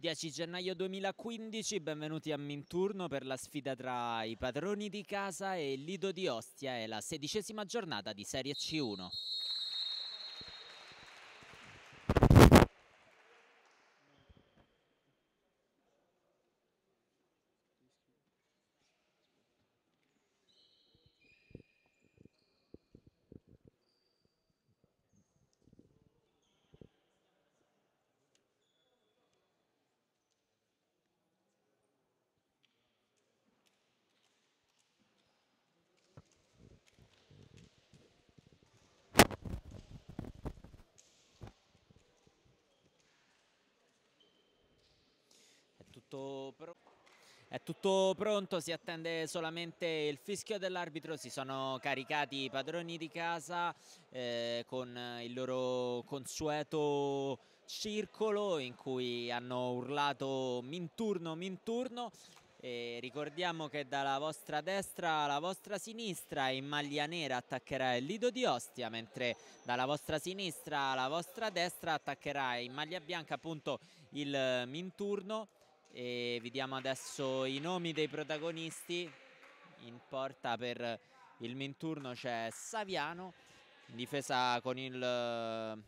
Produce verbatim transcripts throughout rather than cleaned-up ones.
dieci gennaio duemilaquindici, benvenuti a Minturno per la sfida tra i padroni di casa e il Lido di Ostia, è la sedicesima giornata di Serie C uno. È tutto pronto? È tutto pronto, si attende solamente il fischio dell'arbitro. Si sono caricati i padroni di casa eh, con il loro consueto circolo in cui hanno urlato Minturno, Minturno. E ricordiamo che dalla vostra destra alla vostra sinistra in maglia nera attaccherà il Lido di Ostia, mentre dalla vostra sinistra alla vostra destra attaccherà in maglia bianca appunto il Minturno. E vi diamo adesso i nomi dei protagonisti. In porta per il Minturno c'è Saviano, in difesa con il in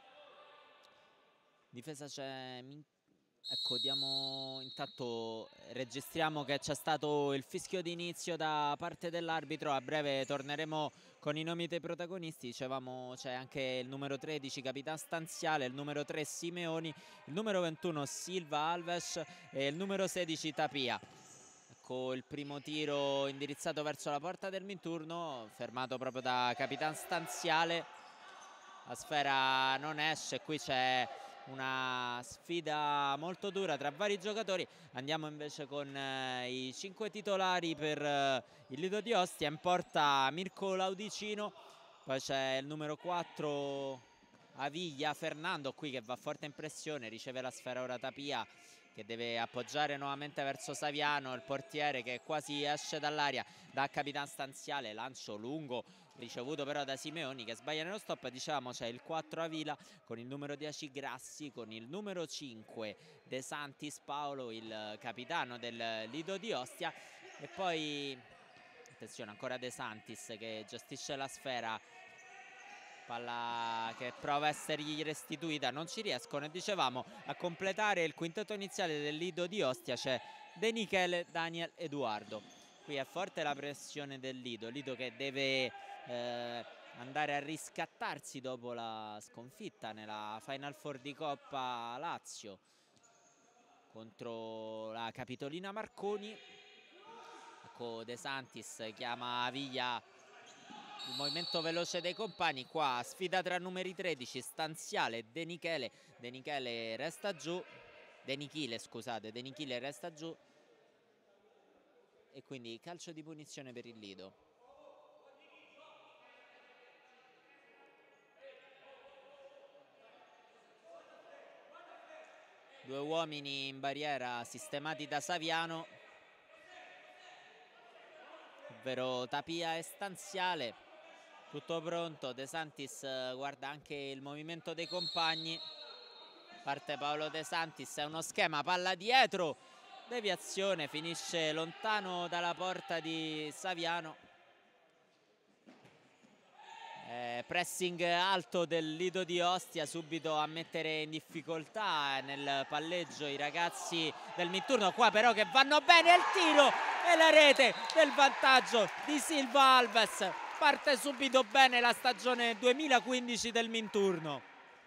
difesa c'è ecco, diamo intanto registriamo che c'è stato il fischio di inizio da parte dell'arbitro. A breve torneremo con i nomi dei protagonisti. Dicevamo c'è anche il numero tredici Capitan Stanziale, il numero tre Simeoni, il numero ventuno Silva Alves e il numero sedici Tapia. Ecco il primo tiro indirizzato verso la porta del Minturno, fermato proprio da Capitan Stanziale. La sfera non esce, qui c'è una sfida molto dura tra vari giocatori. Andiamo invece con eh, i cinque titolari per eh, il Lido di Ostia. In porta Mirko Laudicino, poi c'è il numero quattro Aviglia Fernando qui che va forte in pressione, riceve la sfera ora Tapia che deve appoggiare nuovamente verso Saviano, il portiere che quasi esce dall'aria da Capitan Stanziale, lancio lungo ricevuto però da Simeoni che sbaglia nello stop. Diciamo c'è il quattro Avila con il numero dieci Grassi, con il numero cinque De Santis Paolo, il capitano del Lido di Ostia, e poi attenzione ancora De Santis che gestisce la sfera, palla che prova a essergli restituita, non ci riescono. E dicevamo a completare il quintetto iniziale del Lido di Ostia c'è De Michele, Daniel, Edoardo. Qui è forte la pressione del Lido, Lido che deve eh, andare a riscattarsi dopo la sconfitta nella Final Four di Coppa Lazio contro la Capitolina Marconi. Ecco De Santis chiama Aviglia, il movimento veloce dei compagni, qua sfida tra numeri tredici Stanziale e De Michele. De Michele resta giù, De Nichile scusate, De Nichile resta giù e quindi calcio di punizione per il Lido. Due uomini in barriera sistemati da Saviano, ovvero Tapia e Stanziale. Tutto pronto, De Santis guarda anche il movimento dei compagni. Parte Paolo De Santis, è uno schema, palla dietro, deviazione, finisce lontano dalla porta di Saviano. Eh, pressing alto del Lido di Ostia, subito a mettere in difficoltà nel palleggio i ragazzi del Minturno. Qua però che vanno bene, il tiro e la rete del vantaggio di Silva Alves. Parte subito bene la stagione duemilaquindici del Minturno.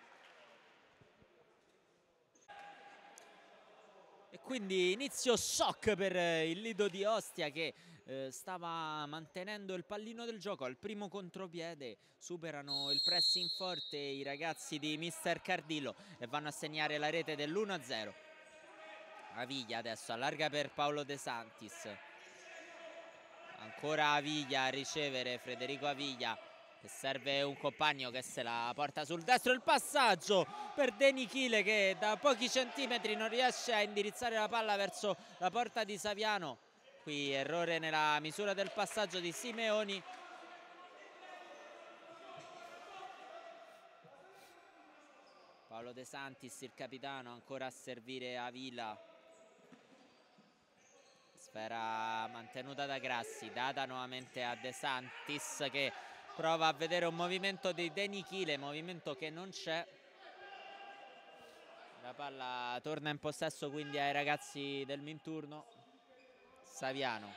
E quindi inizio shock per il Lido di Ostia che eh, stava mantenendo il pallino del gioco. Al primo contropiede superano il pressing forte i ragazzi di mister Cardillo e vanno a segnare la rete dell'uno a zero. Aviglia adesso allarga per Paolo De Santis. Ancora Aviglia a ricevere, Federico Aviglia, che serve un compagno che se la porta sul destro. Il passaggio per De Nichile che da pochi centimetri non riesce a indirizzare la palla verso la porta di Saviano. Qui errore nella misura del passaggio di Simeoni. Paolo De Santis, il capitano, ancora a servire Avila. Sfera mantenuta da Grassi, data nuovamente a De Santis, che prova a vedere un movimento di De Nichile, movimento che non c'è. La palla torna in possesso quindi ai ragazzi del Minturno. Saviano.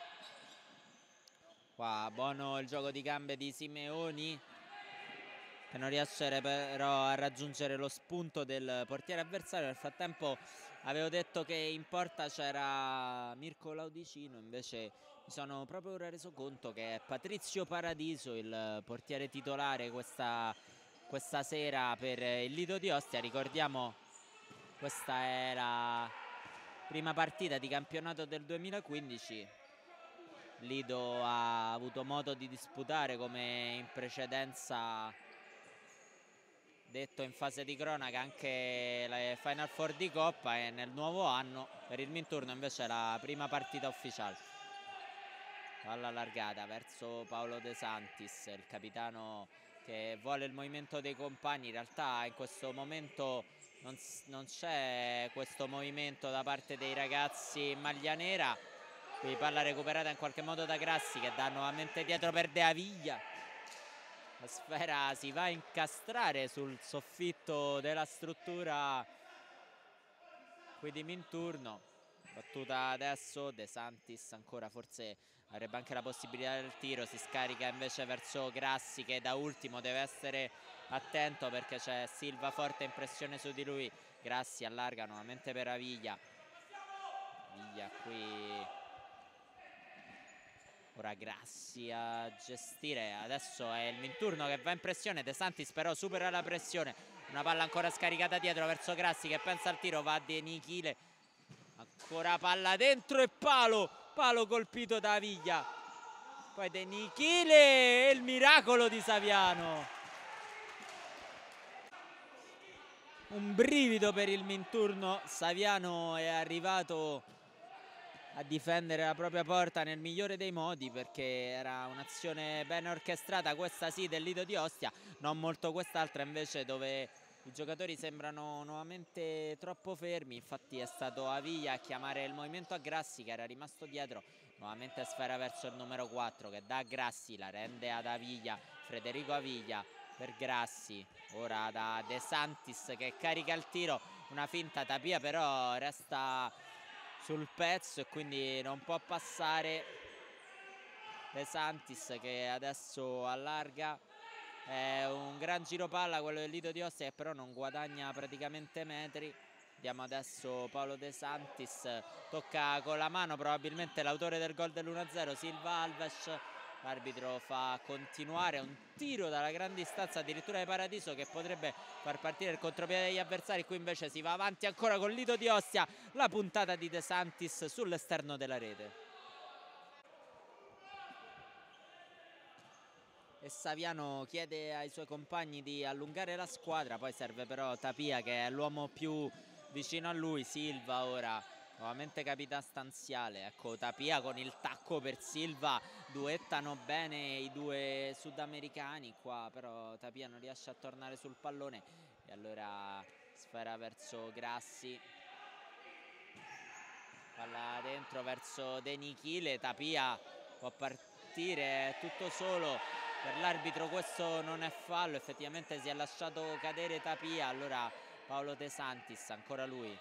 Qua buono il gioco di gambe di Simeoni, che non riesce però a raggiungere lo spunto del portiere avversario. Nel frattempo avevo detto che in porta c'era Mirko Laudicino, invece mi sono proprio ora reso conto che è Patrizio Paradiso il portiere titolare questa, questa sera per il Lido di Ostia. Ricordiamo, questa è la prima partita di campionato del duemilaquindici. Lido ha avuto modo di disputare, come in precedenza detto in fase di cronaca, anche la Final Four di Coppa, e nel nuovo anno per il Minturno invece è la prima partita ufficiale. Palla allargata verso Paolo De Santis, il capitano che vuole il movimento dei compagni. In realtà in questo momento non, non c'è questo movimento da parte dei ragazzi in maglia nera. Qui palla recuperata in qualche modo da Grassi, che dà nuovamente dietro per De Aviglia. La sfera si va a incastrare sul soffitto della struttura qui di Minturno. Battuta adesso, De Santis ancora, forse avrebbe anche la possibilità del tiro. Si scarica invece verso Grassi, che da ultimo deve essere attento perché c'è Silva forte in pressione su di lui. Grassi allarga nuovamente per Aviglia. Aviglia qui. Ora Grassi a gestire, adesso è il Minturno che va in pressione. De Santis però supera la pressione, una palla ancora scaricata dietro verso Grassi, che pensa al tiro, va De Nichile, ancora palla dentro e palo, palo colpito da Aviglia, poi De Nichile e il miracolo di Saviano. Un brivido per il Minturno. Saviano è arrivato a difendere la propria porta nel migliore dei modi, perché era un'azione ben orchestrata, questa sì, del Lido di Ostia, non molto quest'altra invece, dove i giocatori sembrano nuovamente troppo fermi. Infatti è stato Aviglia a chiamare il movimento a Grassi, che era rimasto dietro. Nuovamente sfera verso il numero quattro, che dà a Grassi, la rende ad Aviglia. Federico Aviglia per Grassi, ora da De Santis che carica il tiro, una finta, Tapia però resta sul pezzo e quindi non può passare. De Santis che adesso allarga, è un gran giro palla quello del Lido di Ostia, che però non guadagna praticamente metri. Vediamo adesso Paolo De Santis, tocca con la mano probabilmente l'autore del gol dell'uno a zero, Silva Alves. L'arbitro fa continuare un tiro dalla grande distanza, addirittura di Paradiso, che potrebbe far partire il contropiede degli avversari. Qui invece si va avanti ancora con Lido di Ostia, la puntata di De Santis sull'esterno della rete. E Saviano chiede ai suoi compagni di allungare la squadra, poi serve però Tapia, che è l'uomo più vicino a lui. Silva ora nuovamente capita stanziale, ecco Tapia con il tacco per Silva, duettano bene i due sudamericani qua, però Tapia non riesce a tornare sul pallone e allora sfera verso Grassi, palla dentro verso De Nichile. Tapia può partire, è tutto solo, per l'arbitro questo non è fallo, effettivamente si è lasciato cadere Tapia. Allora Paolo De Santis, ancora lui,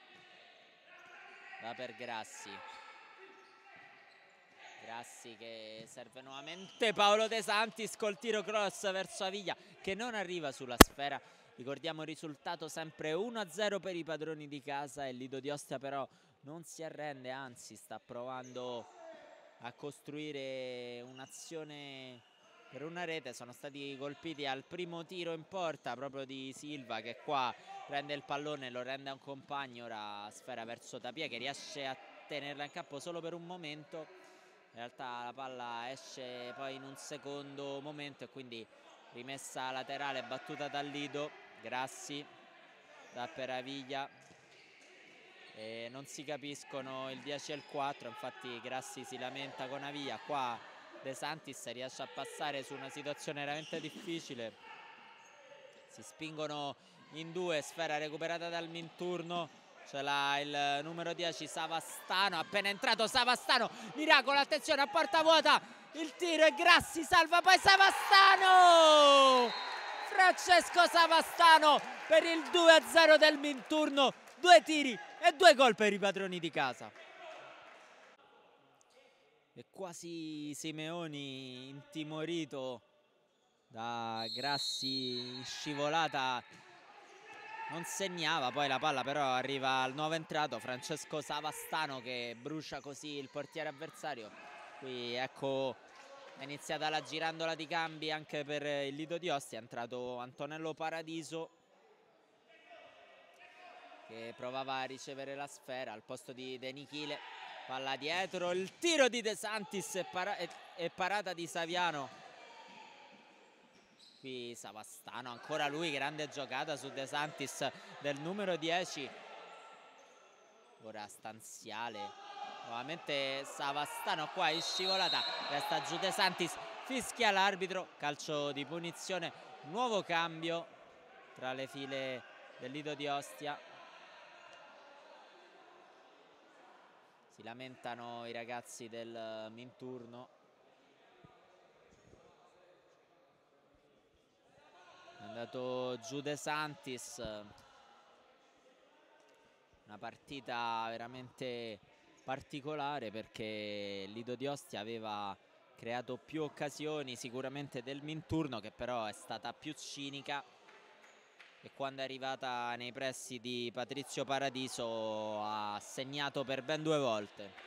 va per Grassi. Grassi che serve nuovamente Paolo De Santis col tiro cross verso Aviglia, che non arriva sulla sfera. Ricordiamo il risultato sempre uno a zero per i padroni di casa, e il Lido di Ostia però non si arrende, anzi sta provando a costruire un'azione per una rete. Sono stati colpiti al primo tiro in porta proprio di Silva, che qua prende il pallone, lo rende a un compagno. Ora sfera verso Tapia, che riesce a tenerla in campo solo per un momento. In realtà la palla esce poi in un secondo momento e quindi rimessa laterale, battuta dal Lido. Grassi da per Aviglia e non si capiscono il dieci e il quattro, infatti Grassi si lamenta con Aviglia. Qua De Santis riesce a passare su una situazione veramente difficile, si spingono in due, sfera recuperata dal Minturno, ce l'ha il numero dieci Savastano, appena entrato Savastano, miracolo, attenzione a porta vuota, il tiro e Grassi salva, poi Savastano, Francesco Savastano per il due a zero del Minturno, due tiri e due gol per i padroni di casa. E quasi Simeoni intimorito da Grassi in scivolata, non segnava, poi la palla però arriva al nuovo entrato Francesco Savastano che brucia così il portiere avversario. Qui ecco è iniziata la girandola di cambi anche per il Lido di Ostia, è entrato Antonello Paradiso che provava a ricevere la sfera al posto di De Nichile, palla dietro, il tiro di De Santis e, para e, e parata di Saviano. Qui Savastano, ancora lui, grande giocata su De Santis del numero dieci. Ora Stanziale, nuovamente Savastano qua in scivolata, resta giù De Santis, fischia l'arbitro, calcio di punizione, nuovo cambio tra le file del Lido di Ostia. Si lamentano i ragazzi del Minturno. È andato giù De Santis, una partita veramente particolare perché Lido di Ostia aveva creato più occasioni sicuramente del Minturno, che però è stata più cinica, e quando è arrivata nei pressi di Patrizio Paradiso ha segnato per ben due volte.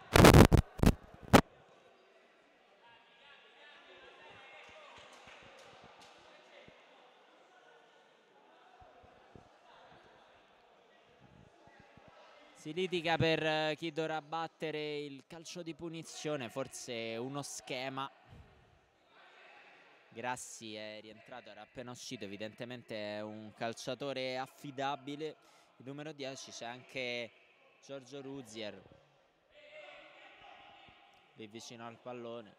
Si litiga per chi dovrà battere il calcio di punizione, forse uno schema. Grassi è rientrato, era appena uscito, evidentemente è un calciatore affidabile. Il numero dieci c'è anche Giorgio Ruzier lì vicino al pallone.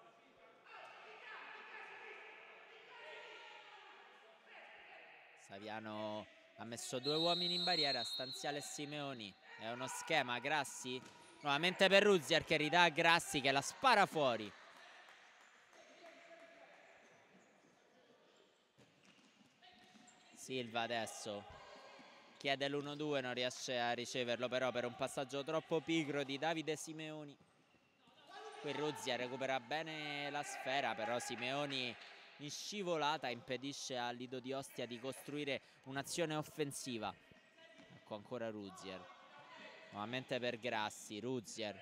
Saviano ha messo due uomini in barriera, Stanziale e Simeoni. È uno schema, Grassi nuovamente per Ruzier che ridà a Grassi che la spara fuori. Silva adesso chiede l'uno due, non riesce a riceverlo però per un passaggio troppo pigro di Davide Simeoni. Qui Ruzier recupera bene la sfera, però Simeoni in scivolata impedisce a Lido di Ostia di costruire un'azione offensiva. Ecco ancora Ruzier, nuovamente per Grassi, Ruzier,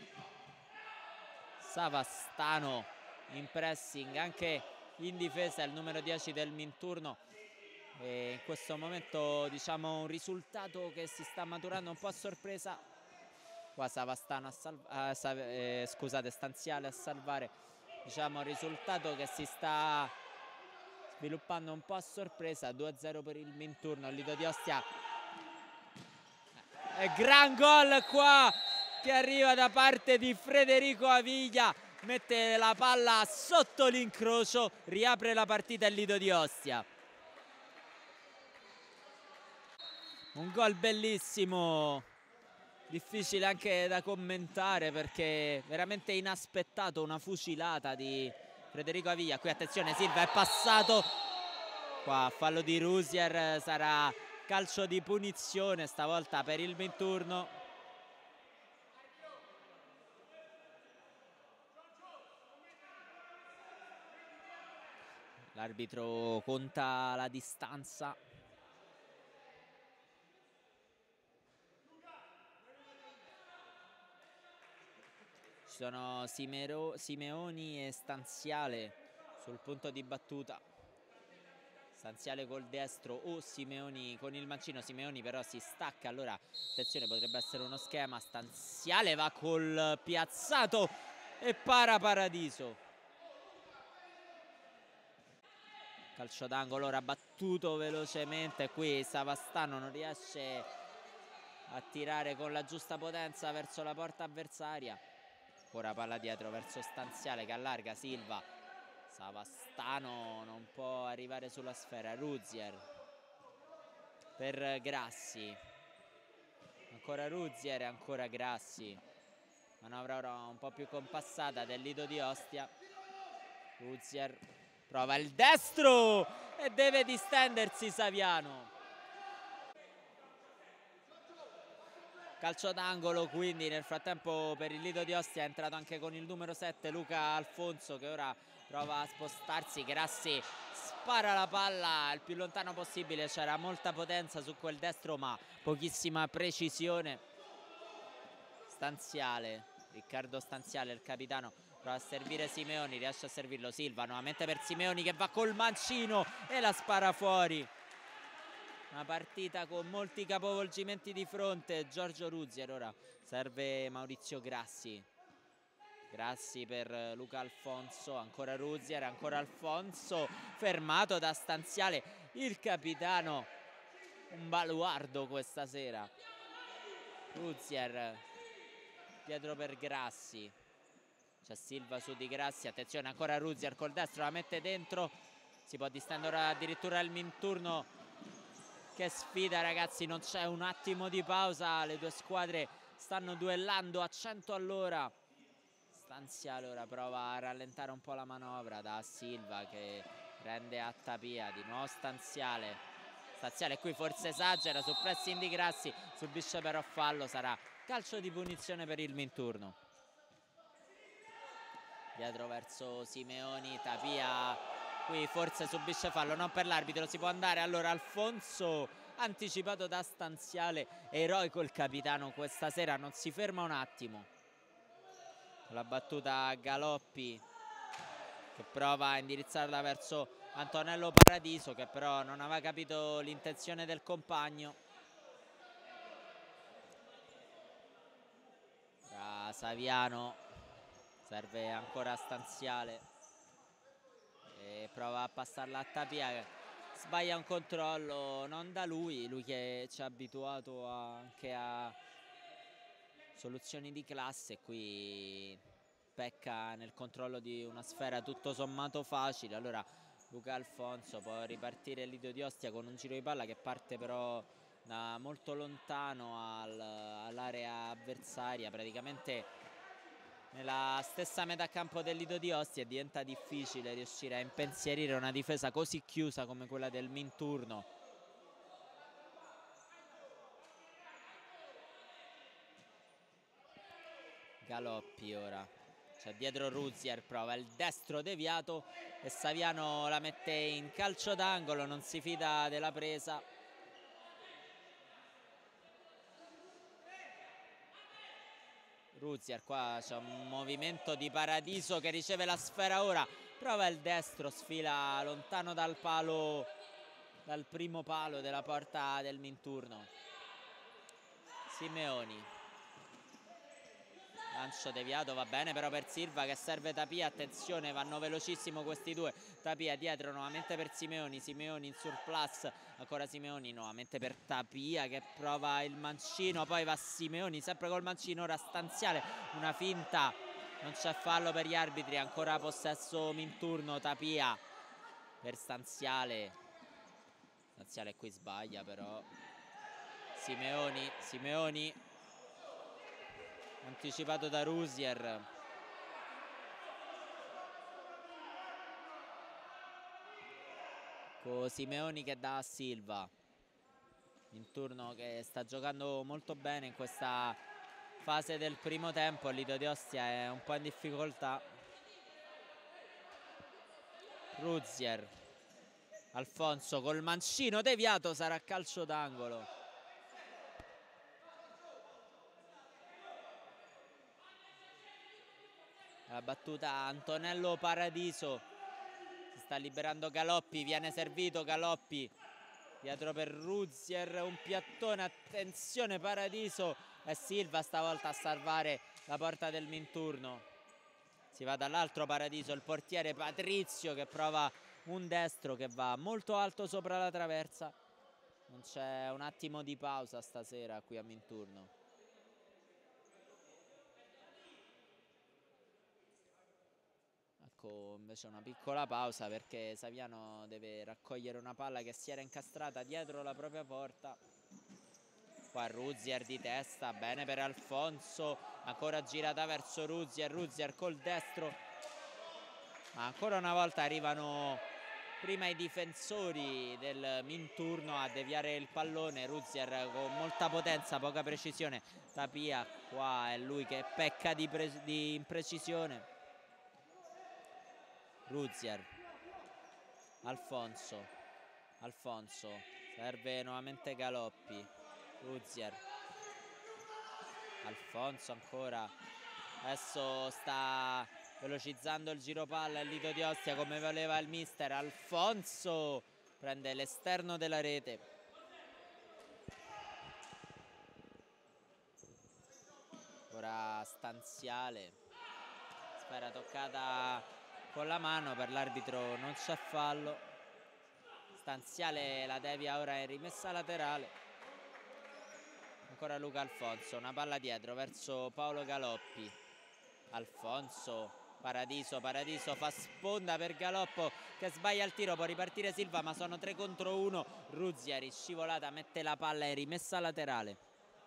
Savastano in pressing anche in difesa, il numero dieci del Minturno, e in questo momento diciamo un risultato che si sta maturando un po' a sorpresa. Qua Savastano a salvare, eh, eh, scusate, Stanziale a salvare, diciamo un risultato che si sta sviluppando un po' a sorpresa. Due a zero per il Minturno, il Lido di Ostia. E gran gol qua che arriva da parte di Federico Aviglia, mette la palla sotto l'incrocio, riapre la partita il Lido di Ostia. Un gol bellissimo, difficile anche da commentare perché veramente inaspettato, una fucilata di Federico Aviglia. Qui attenzione, Silva è passato, qua fallo di Ruzier, sarà calcio di punizione stavolta per il Minturno. L'arbitro conta la distanza. Ci sono Simero, Simeoni e Stanziale sul punto di battuta. Stanziale col destro o Simeoni con il mancino. Simeoni però si stacca, allora attenzione, potrebbe essere uno schema. Stanziale va col piazzato e para Paradiso. Calcio d'angolo ora battuto velocemente, qui Savastano non riesce a tirare con la giusta potenza verso la porta avversaria. Ora palla dietro verso Stanziale che allarga, Silva, Savastano non può arrivare sulla sfera, Ruzier, per Grassi, ancora Ruzier e ancora Grassi. Manovra ora un po' più compassata del Lido di Ostia. Ruzier prova il destro e deve distendersi Saviano. Calcio d'angolo quindi nel frattempo per il Lido di Ostia è entrato anche con il numero sette Luca Alfonso, che ora prova a spostarsi. Grassi spara la palla il più lontano possibile, c'era molta potenza su quel destro ma pochissima precisione. Stanziale, Riccardo Stanziale, il capitano, prova a servire Simeoni, riesce a servirlo Silva, nuovamente per Simeoni che va col mancino e la spara fuori. Una partita con molti capovolgimenti di fronte. Giorgio Ruzier, ora serve Maurizio Grassi. Grassi per Luca Alfonso, ancora Ruzier, ancora Alfonso, fermato da Stanziale, il capitano, un baluardo questa sera. Ruzier dietro per Grassi, c'è Silva su di Grassi, attenzione ancora Ruzier col destro, la mette dentro, si può distendere addirittura il Minturno che sfida, ragazzi, non c'è un attimo di pausa, le due squadre stanno duellando a cento all'ora. Stanziale ora prova a rallentare un po' la manovra da Silva che rende a Tapia, di nuovo Stanziale. Stanziale qui forse esagera su pressing di Grassi, subisce però fallo, sarà calcio di punizione per il Minturno. Dietro verso Simeoni, Tapia qui forse subisce fallo, non per l'arbitro, si può andare. Allora Alfonso anticipato da Stanziale, eroico il capitano questa sera, non si ferma un attimo. La battuta Galoppi che prova a indirizzarla verso Antonello Paradiso, che però non aveva capito l'intenzione del compagno. Da Saviano serve ancora Stanziale e prova a passarla a Tapia, sbaglia un controllo non da lui, lui che ci ha abituato a, anche a soluzioni di classe, qui pecca nel controllo di una sfera tutto sommato facile. Allora Luca Alfonso può ripartire il Lido di Ostia con un giro di palla che parte però da molto lontano al, all'area avversaria, praticamente nella stessa metà campo del Lido di Ostia, e diventa difficile riuscire a impensierire una difesa così chiusa come quella del Minturno. Galoppi ora, c'è dietro Ruzier, prova il destro deviato e Saviano la mette in calcio d'angolo, non si fida della presa. Ruzier, qua c'è un movimento di Paradiso che riceve la sfera ora, prova il destro, sfila lontano dal palo, dal primo palo della porta del Minturno. Simeoni, lancio deviato, va bene però per Silva che serve Tapia, attenzione, vanno velocissimo questi due. Tapia dietro nuovamente per Simeoni, Simeoni in surplus, ancora Simeoni nuovamente per Tapia che prova il mancino, poi va Simeoni sempre col mancino, ora Stanziale, una finta, non c'è fallo per gli arbitri, ancora possesso Minturno. Tapia per Stanziale, Stanziale qui sbaglia però. Simeoni, Simeoni anticipato da Ruzier. Con Simeoni che dà a Silva. Minturno che sta giocando molto bene in questa fase del primo tempo. Il Lido di Ostia è un po' in difficoltà. Ruzier, Alfonso col mancino deviato, sarà calcio d'angolo. La battuta Antonello Paradiso, si sta liberando Galoppi, viene servito Galoppi dietro per Ruzier, un piattone, attenzione Paradiso e Silva stavolta a salvare la porta del Minturno. Si va dall'altro Paradiso, il portiere Patrizio che prova un destro che va molto alto sopra la traversa. Non c'è un attimo di pausa stasera qui a Minturno. ecco invece una piccola pausa perché Saviano deve raccogliere una palla che si era incastrata dietro la propria porta. Qua Ruzier di testa, bene per Alfonso, ancora girata verso Ruzier, Ruzier col destro, ma ancora una volta arrivano prima i difensori del Minturno a deviare il pallone. Ruzier con molta potenza, poca precisione. Tapia qua è lui che pecca di, di imprecisione. Ruzier, Alfonso, Alfonso, serve nuovamente Galoppi. Ruzier, Alfonso ancora, adesso sta velocizzando il giro palla il Lido di Ostia come voleva il mister. Alfonso prende l'esterno della rete. Ora Stanziale, sfera toccata con la mano, per l'arbitro non c'è fallo. Stanziale la devia ora in rimessa laterale. Ancora Luca Alfonso, una palla dietro verso Paolo Galoppi. Alfonso, Paradiso, Paradiso fa sponda per Galoppo che sbaglia il tiro, può ripartire Silva ma sono tre contro uno. Ruzier scivolata, mette la palla in rimessa laterale.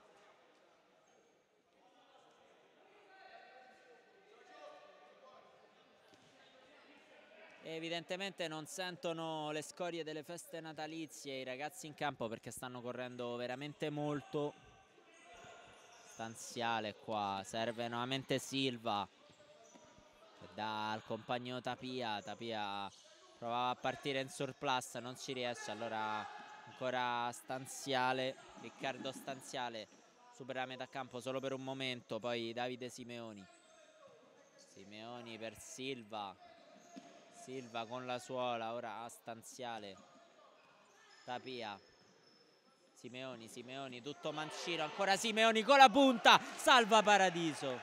Evidentemente non sentono le scorie delle feste natalizie i ragazzi in campo perché stanno correndo veramente molto. Stanziale qua, serve nuovamente Silva che dà al compagno Tapia. Tapia provava a partire in surplus, non ci riesce, allora ancora Stanziale, Riccardo Stanziale supera la metà campo solo per un momento, poi Davide Simeoni. Simeoni per Silva, Silva con la suola, ora a Stanziale. Tapia, Simeoni, Simeoni, tutto mancino, ancora Simeoni con la punta, salva Paradiso.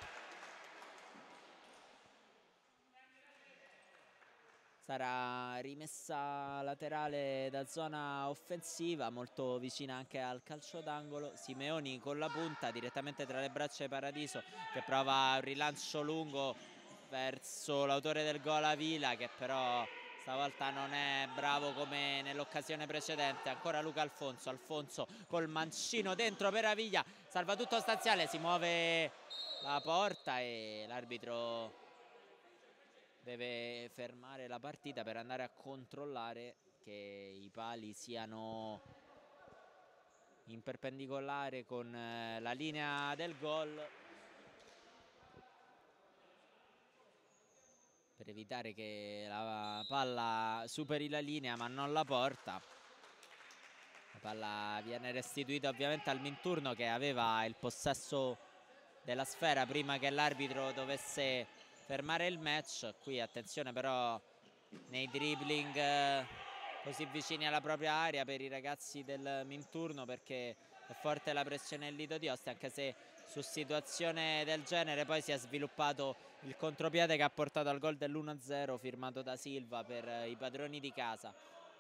Sarà rimessa laterale da zona offensiva, molto vicina anche al calcio d'angolo. Simeoni con la punta direttamente tra le braccia di Paradiso che prova un rilancio lungo verso l'autore del gol Avila, che però stavolta non è bravo come nell'occasione precedente. Ancora Luca Alfonso, Alfonso col mancino dentro per Aviglia, salva tutto Stanziale, si muove la porta e l'arbitro deve fermare la partita per andare a controllare che i pali siano in perpendicolare con la linea del gol, per evitare che la palla superi la linea ma non la porta. La palla viene restituita ovviamente al Minturno che aveva il possesso della sfera prima che l'arbitro dovesse fermare il match. Qui attenzione però nei dribbling eh, così vicini alla propria area per i ragazzi del Minturno, perché è forte la pressione del Lido di Ostia, anche se su situazione del genere poi si è sviluppato il contropiede che ha portato al gol dell'uno a zero firmato da Silva per eh, i padroni di casa.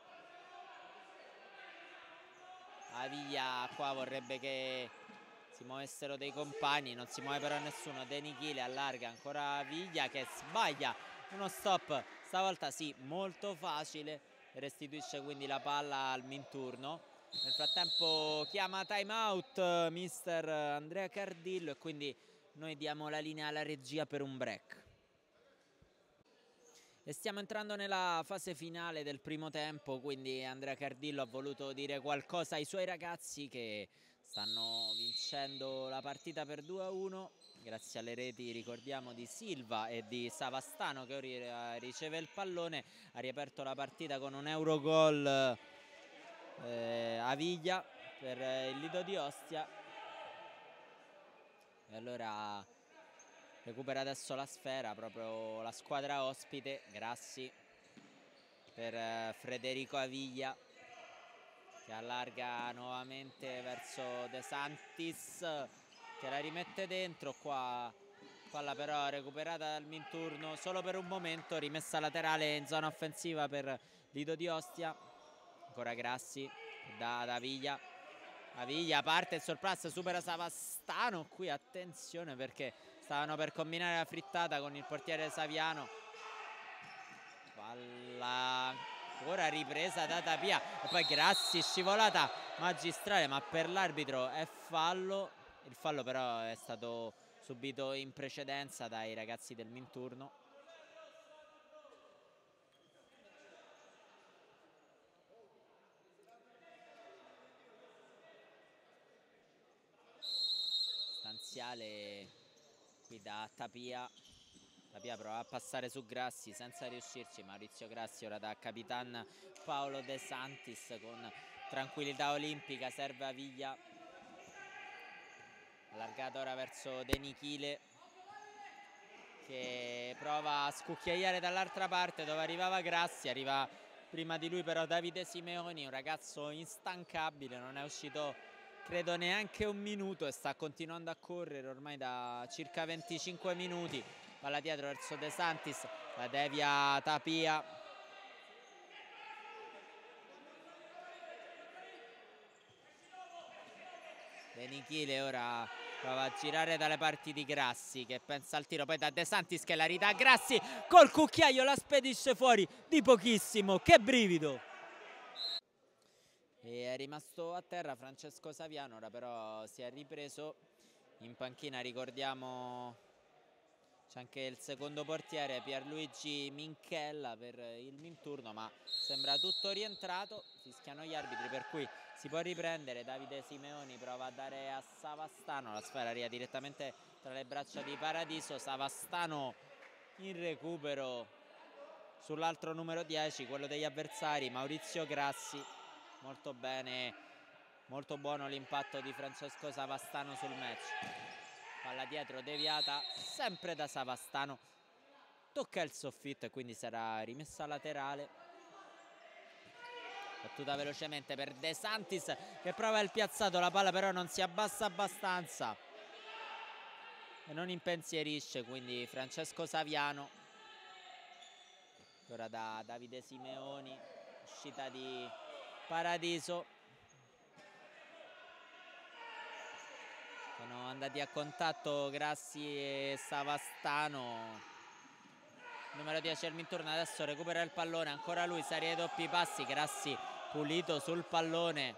Aviglia qua vorrebbe che si muovessero dei compagni, non si muove però nessuno. De Nichile allarga, ancora Aviglia che sbaglia uno stop, stavolta sì, molto facile, restituisce quindi la palla al Minturno. Nel frattempo chiama time out mister Andrea Cardillo e quindi noi diamo la linea alla regia per un break. E stiamo entrando nella fase finale del primo tempo, quindi Andrea Cardillo ha voluto dire qualcosa ai suoi ragazzi che stanno vincendo la partita per due a uno, grazie alle reti, ricordiamo, di Silva e di Savastano che ora riceve il pallone. Ha riaperto la partita con un Eurogol eh, Aviglia per il Lido di Ostia. E allora recupera adesso la sfera proprio la squadra ospite. Grassi per eh, Federico Aviglia che allarga nuovamente verso De Santis che la rimette dentro. Qua palla però recuperata dal Minturno solo per un momento, rimessa laterale in zona offensiva per Lido di Ostia. Ancora Grassi da, da Aviglia. Aviglia parte il surplus, supera Savastano. Qui attenzione perché stavano per combinare la frittata con il portiere Saviano. Palla ancora ripresa da Tapia e poi Grassi, scivolata magistrale, ma per l'arbitro è fallo. Il fallo però è stato subito in precedenza dai ragazzi del Minturno. Stanziale qui da Tapia. Tapia prova a passare su Grassi senza riuscirci. Maurizio Grassi ora da capitan Paolo De Santis con tranquillità olimpica, serve a Viglia, allargato ora verso De Nichile che prova a scucchiaiare dall'altra parte dove arrivava Grassi. Arriva prima di lui però Davide Simeoni, un ragazzo instancabile, non è uscito credo neanche un minuto e sta continuando a correre ormai da circa venticinque minuti. Palla dietro verso De Santis, la devia Tapia. De Nichile ora prova a girare dalle parti di Grassi che pensa al tiro, poi da De Santis che la ridà a Grassi, col cucchiaio la spedisce fuori di pochissimo, che brivido! E è rimasto a terra Francesco Saviano, ora però si è ripreso. In panchina ricordiamo c'è anche il secondo portiere Pierluigi Minchella per il Minturno, ma sembra tutto rientrato, fischiano gli arbitri per cui si può riprendere. Davide Simeoni prova a dare a Savastano, la sfera arriva direttamente tra le braccia di Paradiso. Savastano in recupero sull'altro numero dieci, quello degli avversari, Maurizio Grassi. Molto bene, molto buono l'impatto di Francesco Savastano sul match. Palla dietro deviata sempre da Savastano, tocca il soffitto e quindi sarà rimessa laterale. Battuta velocemente per De Santis che prova il piazzato, la palla però non si abbassa abbastanza e non impensierisce, quindi Francesco Saviano. Ora da Davide Simeoni, uscita di Paradiso. Sono andati a contatto Grassi e Savastano. Numero dieci al Minturno, adesso recupera il pallone, ancora lui, serie ai doppi passi, Grassi pulito sul pallone.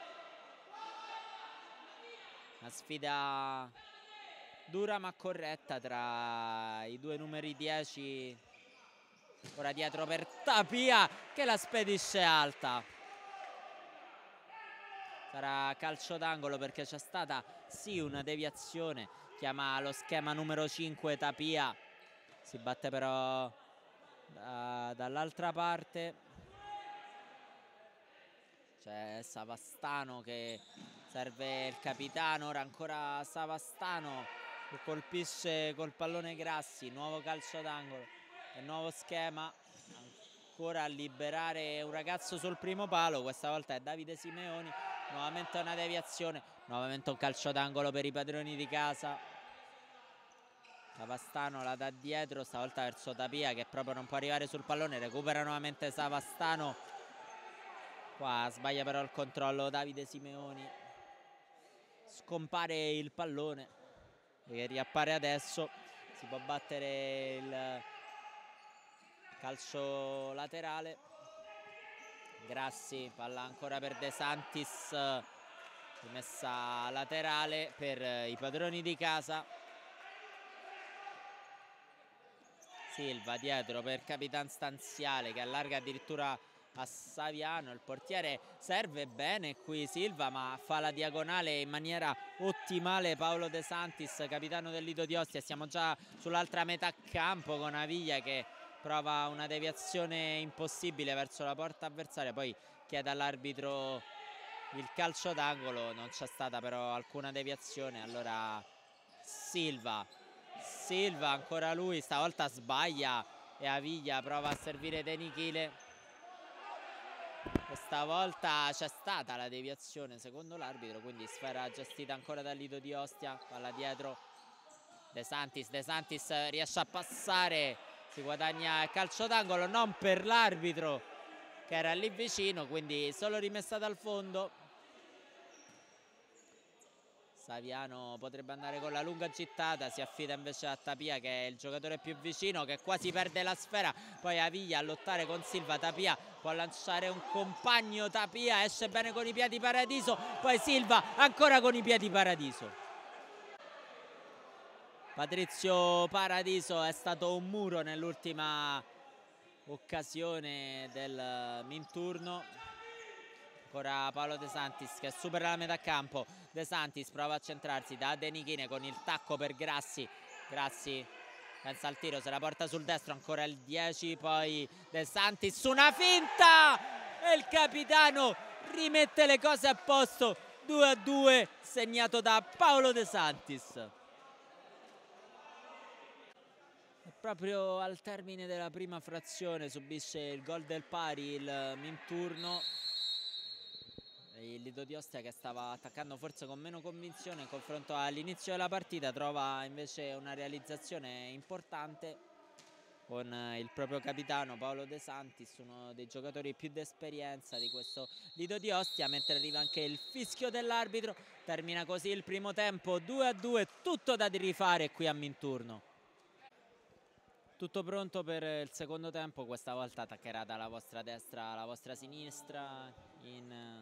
Una sfida dura ma corretta tra i due numeri dieci. Ora dietro per Tapia che la spedisce alta. Sarà calcio d'angolo perché c'è stata sì una deviazione, chiama lo schema numero cinque Tapia, si batte però da, dall'altra parte. C'è Savastano che serve il capitano, ora ancora Savastano che colpisce col pallone Grassi, nuovo calcio d'angolo e nuovo schema. Ancora a liberare un ragazzo sul primo palo, questa volta è Davide Simeoni. Nuovamente una deviazione, nuovamente un calcio d'angolo per i padroni di casa. Savastano la dà dietro, stavolta verso Tapia che proprio non può arrivare sul pallone, recupera nuovamente Savastano. Qua sbaglia però il controllo Davide Simeoni. Scompare il pallone e riappare adesso. Si può battere il calcio laterale. Grassi, palla ancora per De Santis, rimessa laterale per i padroni di casa. Silva dietro per Capitan Stanziale che allarga addirittura a Saviano. Il portiere serve bene qui Silva, ma fa la diagonale in maniera ottimale Paolo De Santis, capitano del Lido di Ostia. Siamo già sull'altra metà campo con Aviglia che prova una deviazione impossibile verso la porta avversaria, poi chiede all'arbitro il calcio d'angolo, non c'è stata però alcuna deviazione. Allora Silva, Silva ancora lui, stavolta sbaglia e Aviglia prova a servire De Nichile. Questa volta c'è stata la deviazione secondo l'arbitro, quindi sfera gestita ancora dal Lido di Ostia. Palla dietro De Santis, De Santis riesce a passare, si guadagna il calcio d'angolo, non per l'arbitro che era lì vicino, quindi solo rimessa dal fondo. Saviano potrebbe andare con la lunga gittata, si affida invece a Tapia che è il giocatore più vicino, che quasi perde la sfera, poi Aviglia a lottare con Silva, Tapia può lanciare un compagno, Tapia esce bene con i piedi Paradiso, poi Silva ancora con i piedi Paradiso. Patrizio Paradiso è stato un muro nell'ultima occasione del Minturno. Ancora Paolo De Santis che supera la metà campo. De Santis prova a centrarsi da Denichine con il tacco per Grassi. Grassi pensa al tiro, se la porta sul destro, ancora il dieci, poi De Santis, una finta e il capitano rimette le cose a posto. Due a due segnato da Paolo De Santis. E proprio al termine della prima frazione subisce il gol del pari il Minturno. Il Lido di Ostia, che stava attaccando forse con meno convinzione in confronto all'inizio della partita, trova invece una realizzazione importante con il proprio capitano Paolo De Santis, uno dei giocatori più d'esperienza di questo Lido di Ostia, mentre arriva anche il fischio dell'arbitro. Termina così il primo tempo, due a due, tutto da rifare qui a Minturno. Tutto pronto per il secondo tempo, questa volta attaccherà dalla vostra destra alla vostra sinistra in...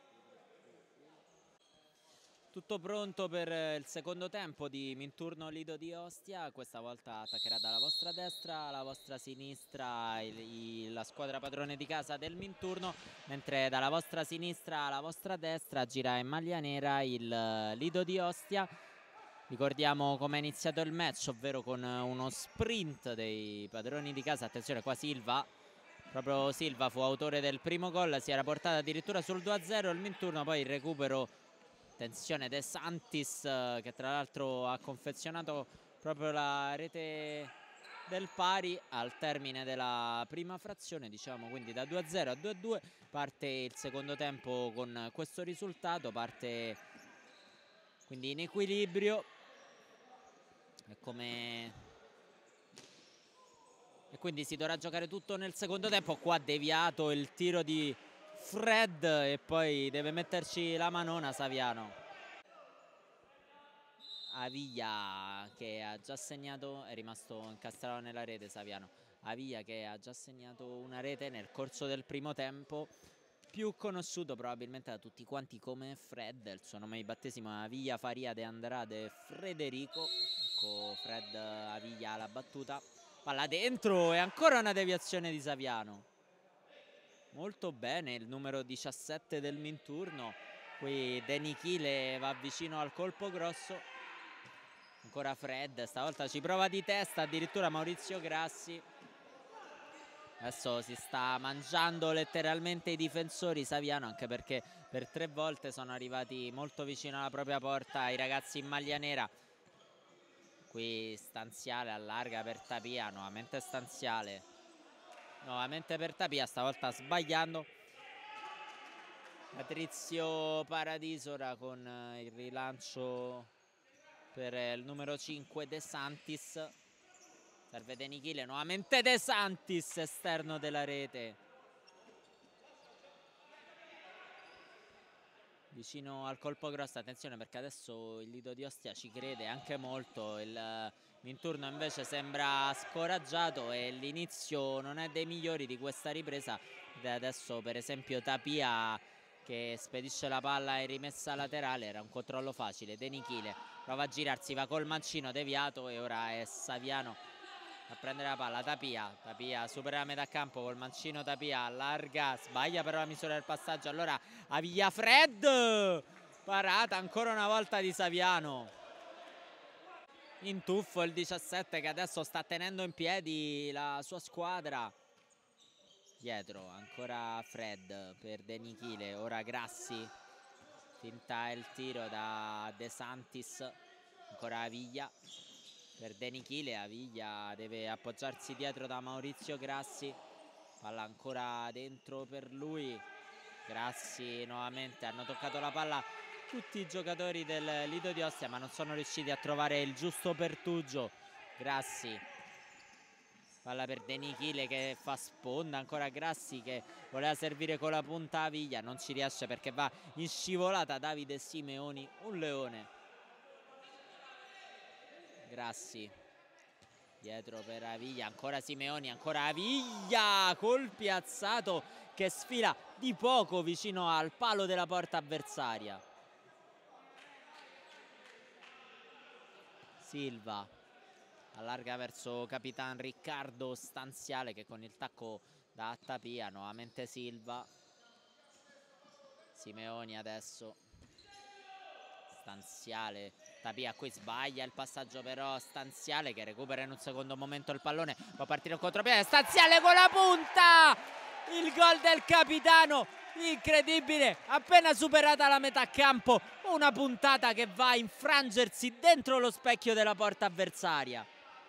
Tutto pronto per il secondo tempo di Minturno Lido di Ostia, questa volta attaccherà dalla vostra destra alla vostra sinistra il, il, la squadra padrone di casa del Minturno, mentre dalla vostra sinistra alla vostra destra gira in maglia nera il Lido di Ostia. Ricordiamo come è iniziato il match, ovvero con uno sprint dei padroni di casa. Attenzione, qua Silva, proprio Silva fu autore del primo gol, si era portato addirittura sul due a zero il Minturno, poi il recupero. Attenzione De Santis che tra l'altro ha confezionato proprio la rete del pari al termine della prima frazione, diciamo, quindi da due a zero a due a due parte il secondo tempo con questo risultato, parte quindi in equilibrio e come e quindi si dovrà giocare tutto nel secondo tempo. Qua deviato il tiro di Fred e poi deve metterci la manona Saviano. Aviglia che ha già segnato, è rimasto incastrato nella rete Saviano. Aviglia che ha già segnato una rete nel corso del primo tempo, più conosciuto probabilmente da tutti quanti come Fred, il suo nome di battesimo è Aviglia Faria de Andrade Frederico. Ecco Fred, Aviglia alla battuta, palla dentro e ancora una deviazione di Saviano. Molto bene il numero diciassette del Minturno, qui Denichile va vicino al colpo grosso. Ancora Fred, stavolta ci prova di testa addirittura Maurizio Grassi. Adesso si sta mangiando letteralmente i difensori Saviano, anche perché per tre volte sono arrivati molto vicino alla propria porta i ragazzi in maglia nera. Qui Stanziale allarga per Tapia, nuovamente Stanziale, nuovamente per Tapia, stavolta sbagliando. Patrizio Paradiso ora con il rilancio per il numero cinque De Santis. Serve Denichile, nuovamente De Santis, esterno della rete. Vicino al colpo grosso, attenzione perché adesso il Lido di Ostia ci crede anche molto. Il Minturno invece sembra scoraggiato e l'inizio non è dei migliori di questa ripresa. Adesso per esempio Tapia che spedisce la palla in rimessa laterale, era un controllo facile. Denichile prova a girarsi, va col mancino deviato e ora è Saviano a prendere la palla. Tapia, Tapia supera la metà campo col mancino, Tapia allarga, sbaglia però la misura del passaggio, allora Aviglia Fred, parata ancora una volta di Saviano. In tuffo il diciassette che adesso sta tenendo in piedi la sua squadra. Dietro ancora Fred per Denichile, ora Grassi, finta il tiro da De Santis, ancora Aviglia per Denichile. Aviglia deve appoggiarsi dietro da Maurizio Grassi, palla ancora dentro per lui. Grassi nuovamente, hanno toccato la palla tutti i giocatori del Lido di Ostia ma non sono riusciti a trovare il giusto pertugio. Grassi, palla per Denichile che fa sponda, ancora Grassi che voleva servire con la punta Aviglia, non ci riesce perché va in scivolata Davide Simeoni, un leone. Grassi dietro per Aviglia, ancora Simeoni, ancora Aviglia col piazzato che sfila di poco vicino al palo della porta avversaria. Silva allarga verso Capitan Riccardo Stanziale che con il tacco da Tapia, nuovamente Silva. Simeoni adesso, Stanziale, Tapia qui sbaglia il passaggio però Stanziale che recupera in un secondo momento il pallone, può partire un contropiede, Stanziale con la punta, il gol del capitano, incredibile, appena superata la metà campo, una puntata che va a infrangersi dentro lo specchio della porta avversaria.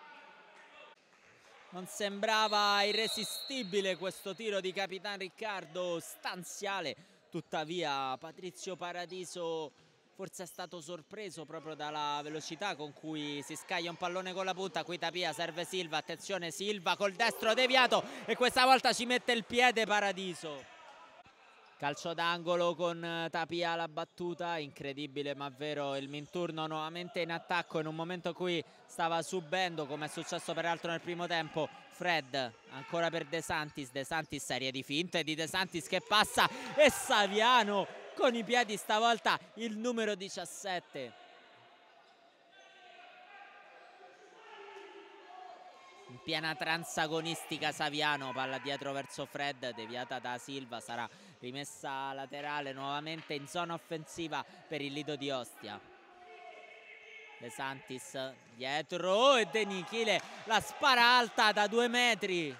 Non sembrava irresistibile questo tiro di Capitan Riccardo Stanziale, tuttavia Patrizio Paradiso forse è stato sorpreso proprio dalla velocità con cui si scaglia un pallone con la punta. Qui Tapia, serve Silva, attenzione Silva col destro deviato e questa volta ci mette il piede Paradiso. Calcio d'angolo con Tapia alla battuta, incredibile ma vero, il Minturno nuovamente in attacco in un momento in cui stava subendo, come è successo peraltro nel primo tempo, Fred, ancora per De Santis, De Santis serie di finte di De Santis che passa e Saviano con i piedi stavolta il numero diciassette. In piena transagonistica Saviano, palla dietro verso Fred, deviata da Silva, sarà rimessa laterale nuovamente in zona offensiva per il Lido di Ostia. De Santis dietro e De Nichile la spara alta da due metri.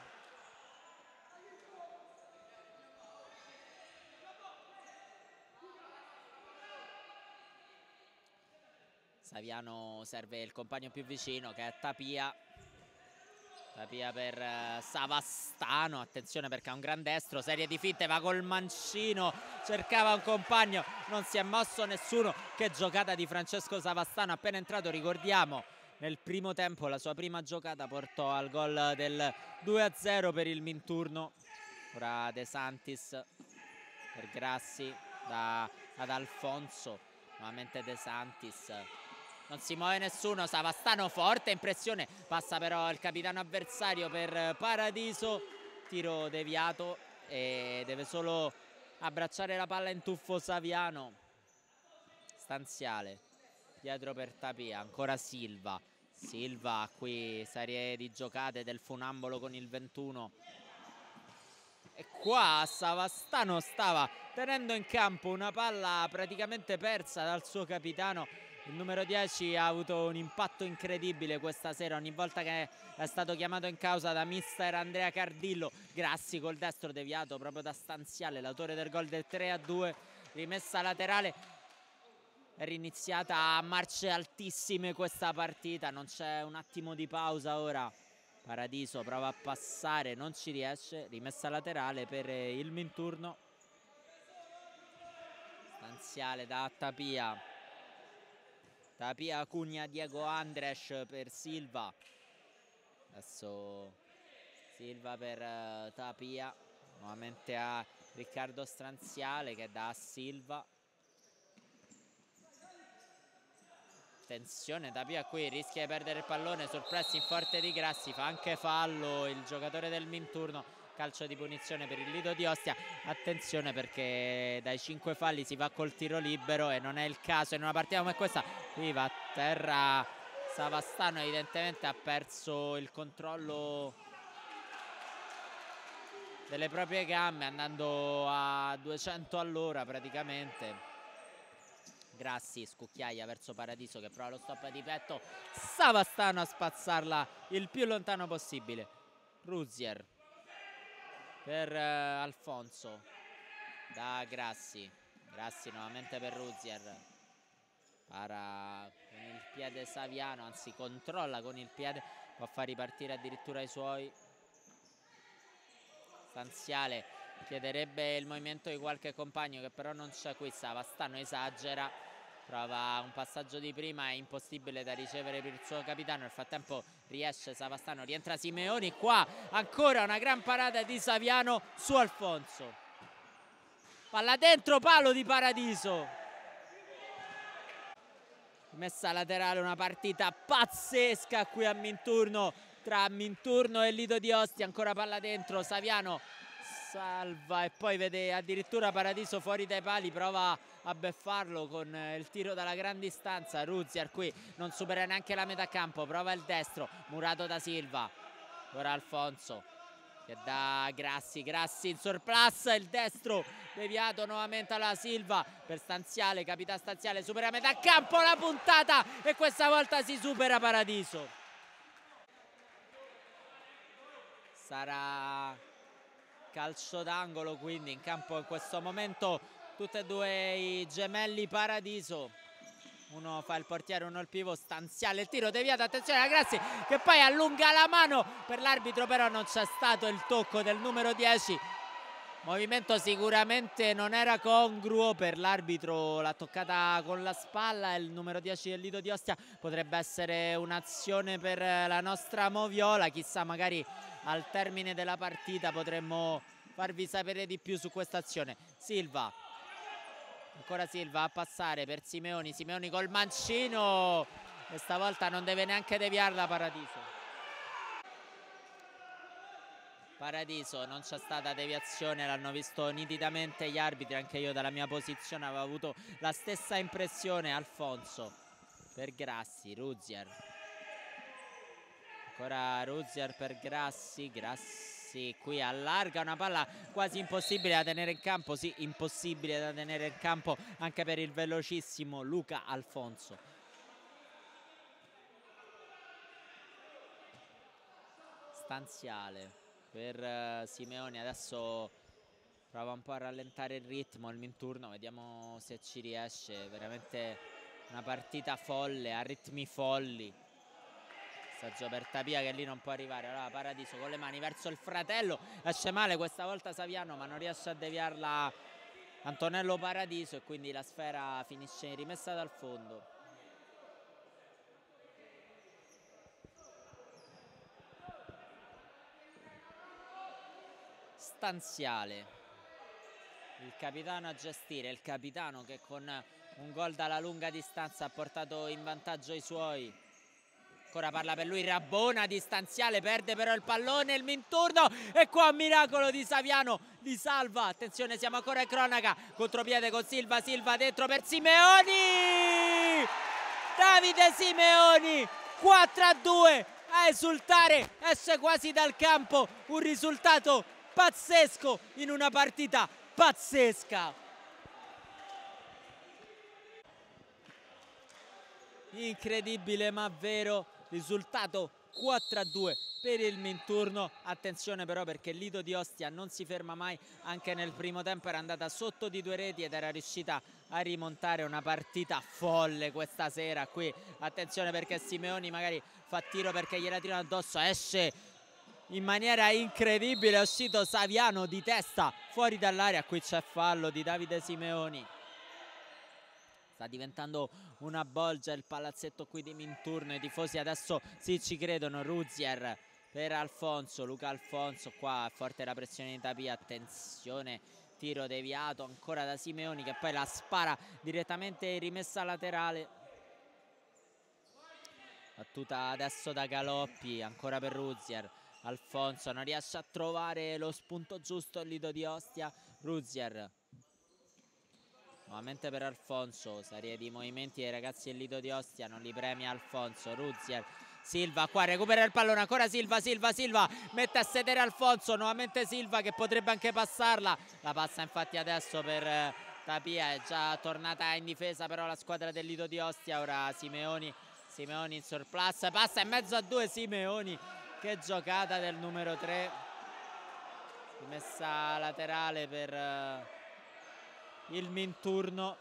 Saviano serve il compagno più vicino che è Tapia. Tapia per uh, Savastano, attenzione perché ha un gran destro, serie di finte, va col mancino, cercava un compagno, non si è mosso nessuno. Che giocata di Francesco Savastano, appena entrato, ricordiamo, nel primo tempo la sua prima giocata portò al gol del due a zero per il Minturno. Ora De Santis per Grassi, da, ad Alfonso, nuovamente De Santis. Non si muove nessuno, Savastano forte, impressione, passa però il capitano avversario per Paradiso, tiro deviato e deve solo abbracciare la palla in tuffo Saviano. Stanziale, dietro per Tapia, ancora Silva, Silva qui serie di giocate del funambolo con il ventuno. E qua Savastano stava tenendo in campo una palla praticamente persa dal suo capitano. Il numero dieci ha avuto un impatto incredibile questa sera, ogni volta che è stato chiamato in causa da mister Andrea Cardillo. Grassi col destro deviato proprio da Stanziale, l'autore del gol del tre a due, rimessa laterale. È riniziata a marce altissime questa partita, non c'è un attimo di pausa ora. Paradiso prova a passare, non ci riesce, rimessa laterale per il Minturno. Stanziale da Tapia. Tapia, Cugna, Diego Andres per Silva. Adesso Silva per uh, Tapia. Nuovamente a Riccardo Stanziale che dà a Silva. Attenzione, Tapia qui rischia di perdere il pallone sul pressing forte di Grassi. Fa anche fallo il giocatore del Minturno. Calcio di punizione per il Lido di Ostia. Attenzione perché dai cinque falli si va col tiro libero e non è il caso in una partita come questa. Qui va a terra Savastano, evidentemente ha perso il controllo delle proprie gambe andando a duecento all'ora praticamente. Grassi scucchiaia verso Paradiso che prova lo stop di petto. Savastano a spazzarla il più lontano possibile. Ruzier per uh, Alfonso da Grassi. Grassi nuovamente per Ruzier. Para con il piede Saviano, anzi controlla con il piede, può far ripartire addirittura i suoi. Stanziale chiederebbe il movimento di qualche compagno che però non c'è qui. Savastano esagera, prova un passaggio di prima, è impossibile da ricevere per il suo capitano. Nel frattempo riesce Savastano, rientra Simeoni, qua ancora una gran parata di Saviano su Alfonso. Palla dentro, palo di Paradiso. Messa laterale, una partita pazzesca qui a Minturno, tra Minturno e Lido di Ostia. Ancora palla dentro, Saviano salva e poi vede addirittura Paradiso fuori dai pali, prova a beffarlo con il tiro dalla gran distanza. Ruzier qui non supera neanche la metà campo, prova il destro, murato da Silva. Ora Alfonso che dà Grassi, Grassi in surplus, il destro deviato nuovamente alla Silva per Stanziale, capita Stanziale, supera metà campo, la puntata e questa volta si supera Paradiso. Sarà calcio d'angolo, quindi in campo in questo momento tutti e due i gemelli Paradiso. Uno fa il portiere, uno il pivot. Stanziale, il tiro deviato, attenzione a Grassi che poi allunga la mano per l'arbitro, però non c'è stato il tocco del numero dieci. Movimento sicuramente non era congruo per l'arbitro, l'ha toccata con la spalla. Il numero dieci del Lido di Ostia, potrebbe essere un'azione per la nostra Moviola. Chissà, magari al termine della partita potremmo farvi sapere di più su questa azione. Silva, ancora Silva a passare per Simeoni, Simeoni col mancino e stavolta non deve neanche deviarla Paradiso. Paradiso, non c'è stata deviazione, l'hanno visto nitidamente gli arbitri, anche io dalla mia posizione avevo avuto la stessa impressione. Alfonso per Grassi, Ruzier, ancora Ruzier per Grassi, Grassi qui allarga una palla quasi impossibile da tenere in campo, sì, impossibile da tenere in campo anche per il velocissimo Luca Alfonso. Stanziale per uh, Simeoni, adesso prova un po' a rallentare il ritmo il Minturno, vediamo se ci riesce. Veramente una partita folle, a ritmi folli. Saggio per Tapia che lì non può arrivare. Allora Paradiso con le mani verso il fratello, esce male questa volta Saviano, ma non riesce a deviarla Antonello Paradiso e quindi la sfera finisce in rimessa dal fondo. Stanziale, il capitano a gestire, il capitano che con un gol dalla lunga distanza ha portato in vantaggio i suoi. Ancora parla per lui Rabona di Stanziale, perde però il pallone il Minturno e qua un miracolo di Saviano, di salva. Attenzione, siamo ancora in cronaca, contropiede con Silva, Silva dentro per Simeoni, Davide Simeoni, quattro a due, a esultare, esce quasi dal campo, un risultato pazzesco in una partita pazzesca. Incredibile ma vero, risultato quattro a due per il Minturno. Attenzione però perché Lido di Ostia non si ferma mai, anche nel primo tempo era andata sotto di due reti ed era riuscita a rimontare. Una partita folle questa sera qui. Attenzione perché Simeoni magari fa tiro perché gliela tirano addosso, esce in maniera incredibile, è uscito Saviano di testa fuori dall'area. Qui c'è fallo di Davide Simeoni. Sta diventando una bolgia il palazzetto qui di Minturno, i tifosi adesso sì ci credono. Ruzier per Alfonso, Luca Alfonso, qua forte la pressione di Tapia, attenzione, tiro deviato ancora da Simeoni che poi la spara direttamente in rimessa laterale. Battuta adesso da Galoppi, ancora per Ruzier. Alfonso non riesce a trovare lo spunto giusto il Lido di Ostia. Ruzier nuovamente per Alfonso, serie di movimenti dei ragazzi del Lido di Ostia, non li premia Alfonso. Ruzier, Silva qua recupera il pallone, ancora Silva, Silva, Silva mette a sedere Alfonso, nuovamente Silva che potrebbe anche passarla, la passa infatti adesso per eh, Tapia, è già tornata in difesa però la squadra del Lido di Ostia. Ora Simeoni, Simeoni in surplus, passa in mezzo a due Simeoni, che giocata del numero tre, rimessa laterale per uh, il Minturno.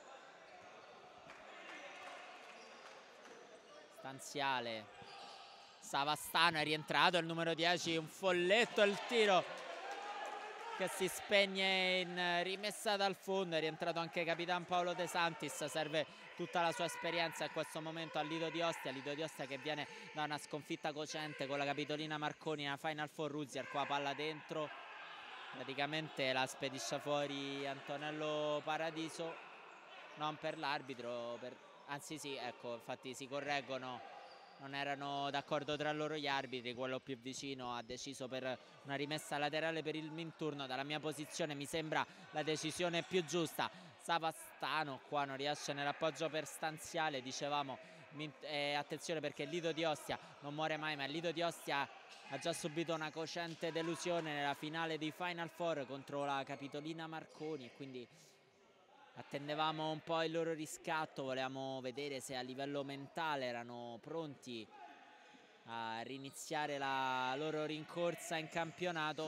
Stanziale, Savastano è rientrato il numero dieci, un folletto, il tiro che si spegne in rimessa dal fondo. È rientrato anche Capitan Paolo De Santis, serve tutta la sua esperienza in questo momento al Lido di Ostia. Lido di Ostia che viene da una sconfitta cocente con la Capitolina Marconi nella Final Four. Ruzier qua palla dentro, praticamente la spedisce fuori Antonello Paradiso, non per l'arbitro, per Anzi sì, ecco, infatti si correggono, non erano d'accordo tra loro gli arbitri, quello più vicino ha deciso per una rimessa laterale per il Minturno. Dalla mia posizione mi sembra la decisione più giusta. Savastano qua non riesce nell'appoggio per Stanziale, dicevamo, eh, attenzione perché Lido di Ostia non muore mai, ma Lido di Ostia ha già subito una cocente delusione nella finale di Final Four contro la Capitolina Marconi, quindi attendevamo un po' il loro riscatto, volevamo vedere se a livello mentale erano pronti a riniziare la loro rincorsa in campionato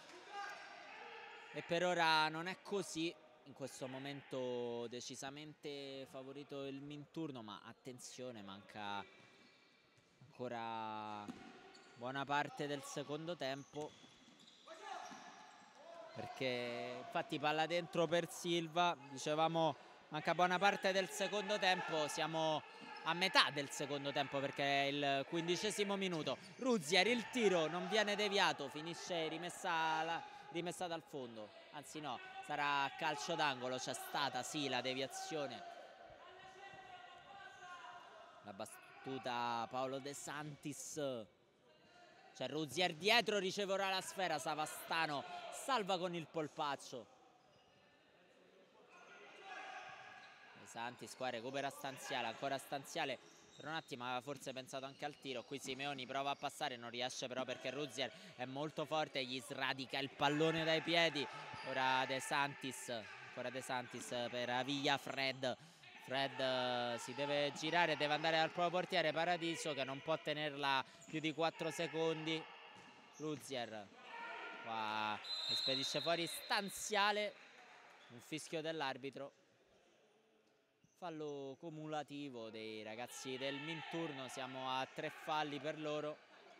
e per ora non è così. In questo momento decisamente favorito il Minturno, ma attenzione, manca ancora buona parte del secondo tempo, perché infatti palla dentro per Silva, dicevamo manca buona parte del secondo tempo, siamo a metà del secondo tempo perché è il quindicesimo minuto. Ruzier, il tiro non viene deviato, finisce rimessa, la, rimessa dal fondo, anzi no, sarà calcio d'angolo, c'è stata sì la deviazione. La battuta Paolo De Santis, c'è Ruzier dietro, riceverà la sfera, Savastano salva con il polpaccio. De Santis qua recupera Stanziale, ancora Stanziale, per un attimo aveva forse pensato anche al tiro, qui Simeoni prova a passare, non riesce però perché Ruzier è molto forte, gli sradica il pallone dai piedi. Ora De Santis, ancora De Santis per Aviglia Fred. Fred uh, si deve girare, deve andare al proprio portiere Paradiso che non può tenerla più di quattro secondi. Ruzier qua spedisce fuori Stanziale, un fischio dell'arbitro, fallo cumulativo dei ragazzi del Minturno, siamo a tre falli per loro.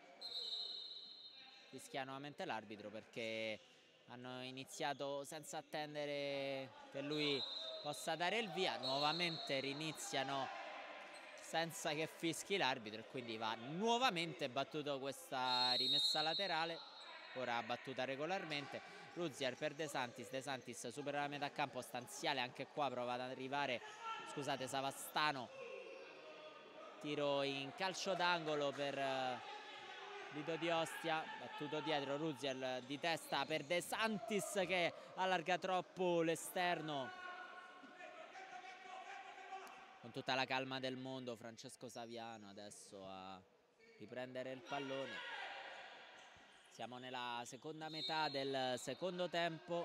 Fischia nuovamente l'arbitro perché hanno iniziato senza attendere che lui possa dare il via, nuovamente riniziano senza che fischi l'arbitro e quindi va nuovamente battuto questa rimessa laterale, ora battuta regolarmente. Ruzier per De Santis, De Santis supera la metà campo, Stanziale anche qua prova ad arrivare, scusate, Savastano, tiro in calcio d'angolo per Lido di Ostia, battuto dietro, Ruzier di testa per De Santis che allarga troppo l'esterno. Con tutta la calma del mondo Francesco Saviano adesso a riprendere il pallone. Siamo nella seconda metà del secondo tempo.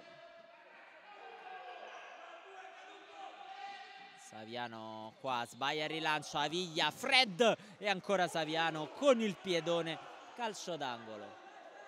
Saviano qua sbaglia il rilancio, Aviglia, Fred e ancora Saviano con il piedone, calcio d'angolo.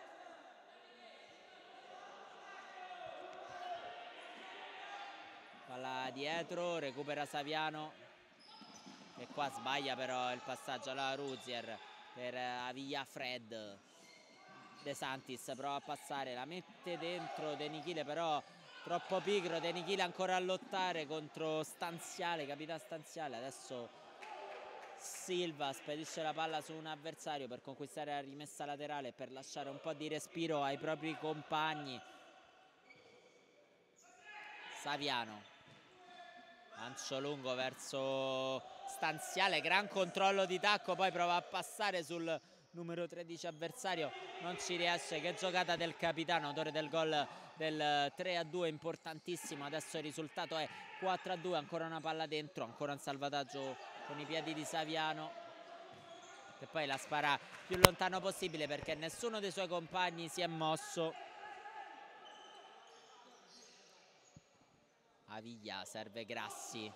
Palla dietro, recupera Saviano e qua sbaglia però il passaggio alla Ruzier per Aviglia Fred. De Santis prova a passare, la mette dentro De Nichile però troppo pigro, De Nichile ancora a lottare contro Stanziale, capita Stanziale, adesso Silva spedisce la palla su un avversario per conquistare la rimessa laterale e per lasciare un po' di respiro ai propri compagni. Saviano, lancio lungo verso Stanziale, gran controllo di tacco, poi prova a passare sul numero tredici avversario, non ci riesce. Che giocata del capitano, autore del gol del tre a due, importantissimo. Adesso il risultato è quattro a due, ancora una palla dentro, ancora un salvataggio con i piedi di Saviano che poi la spara più lontano possibile perché nessuno dei suoi compagni si è mosso. Aviglia, serve Grassi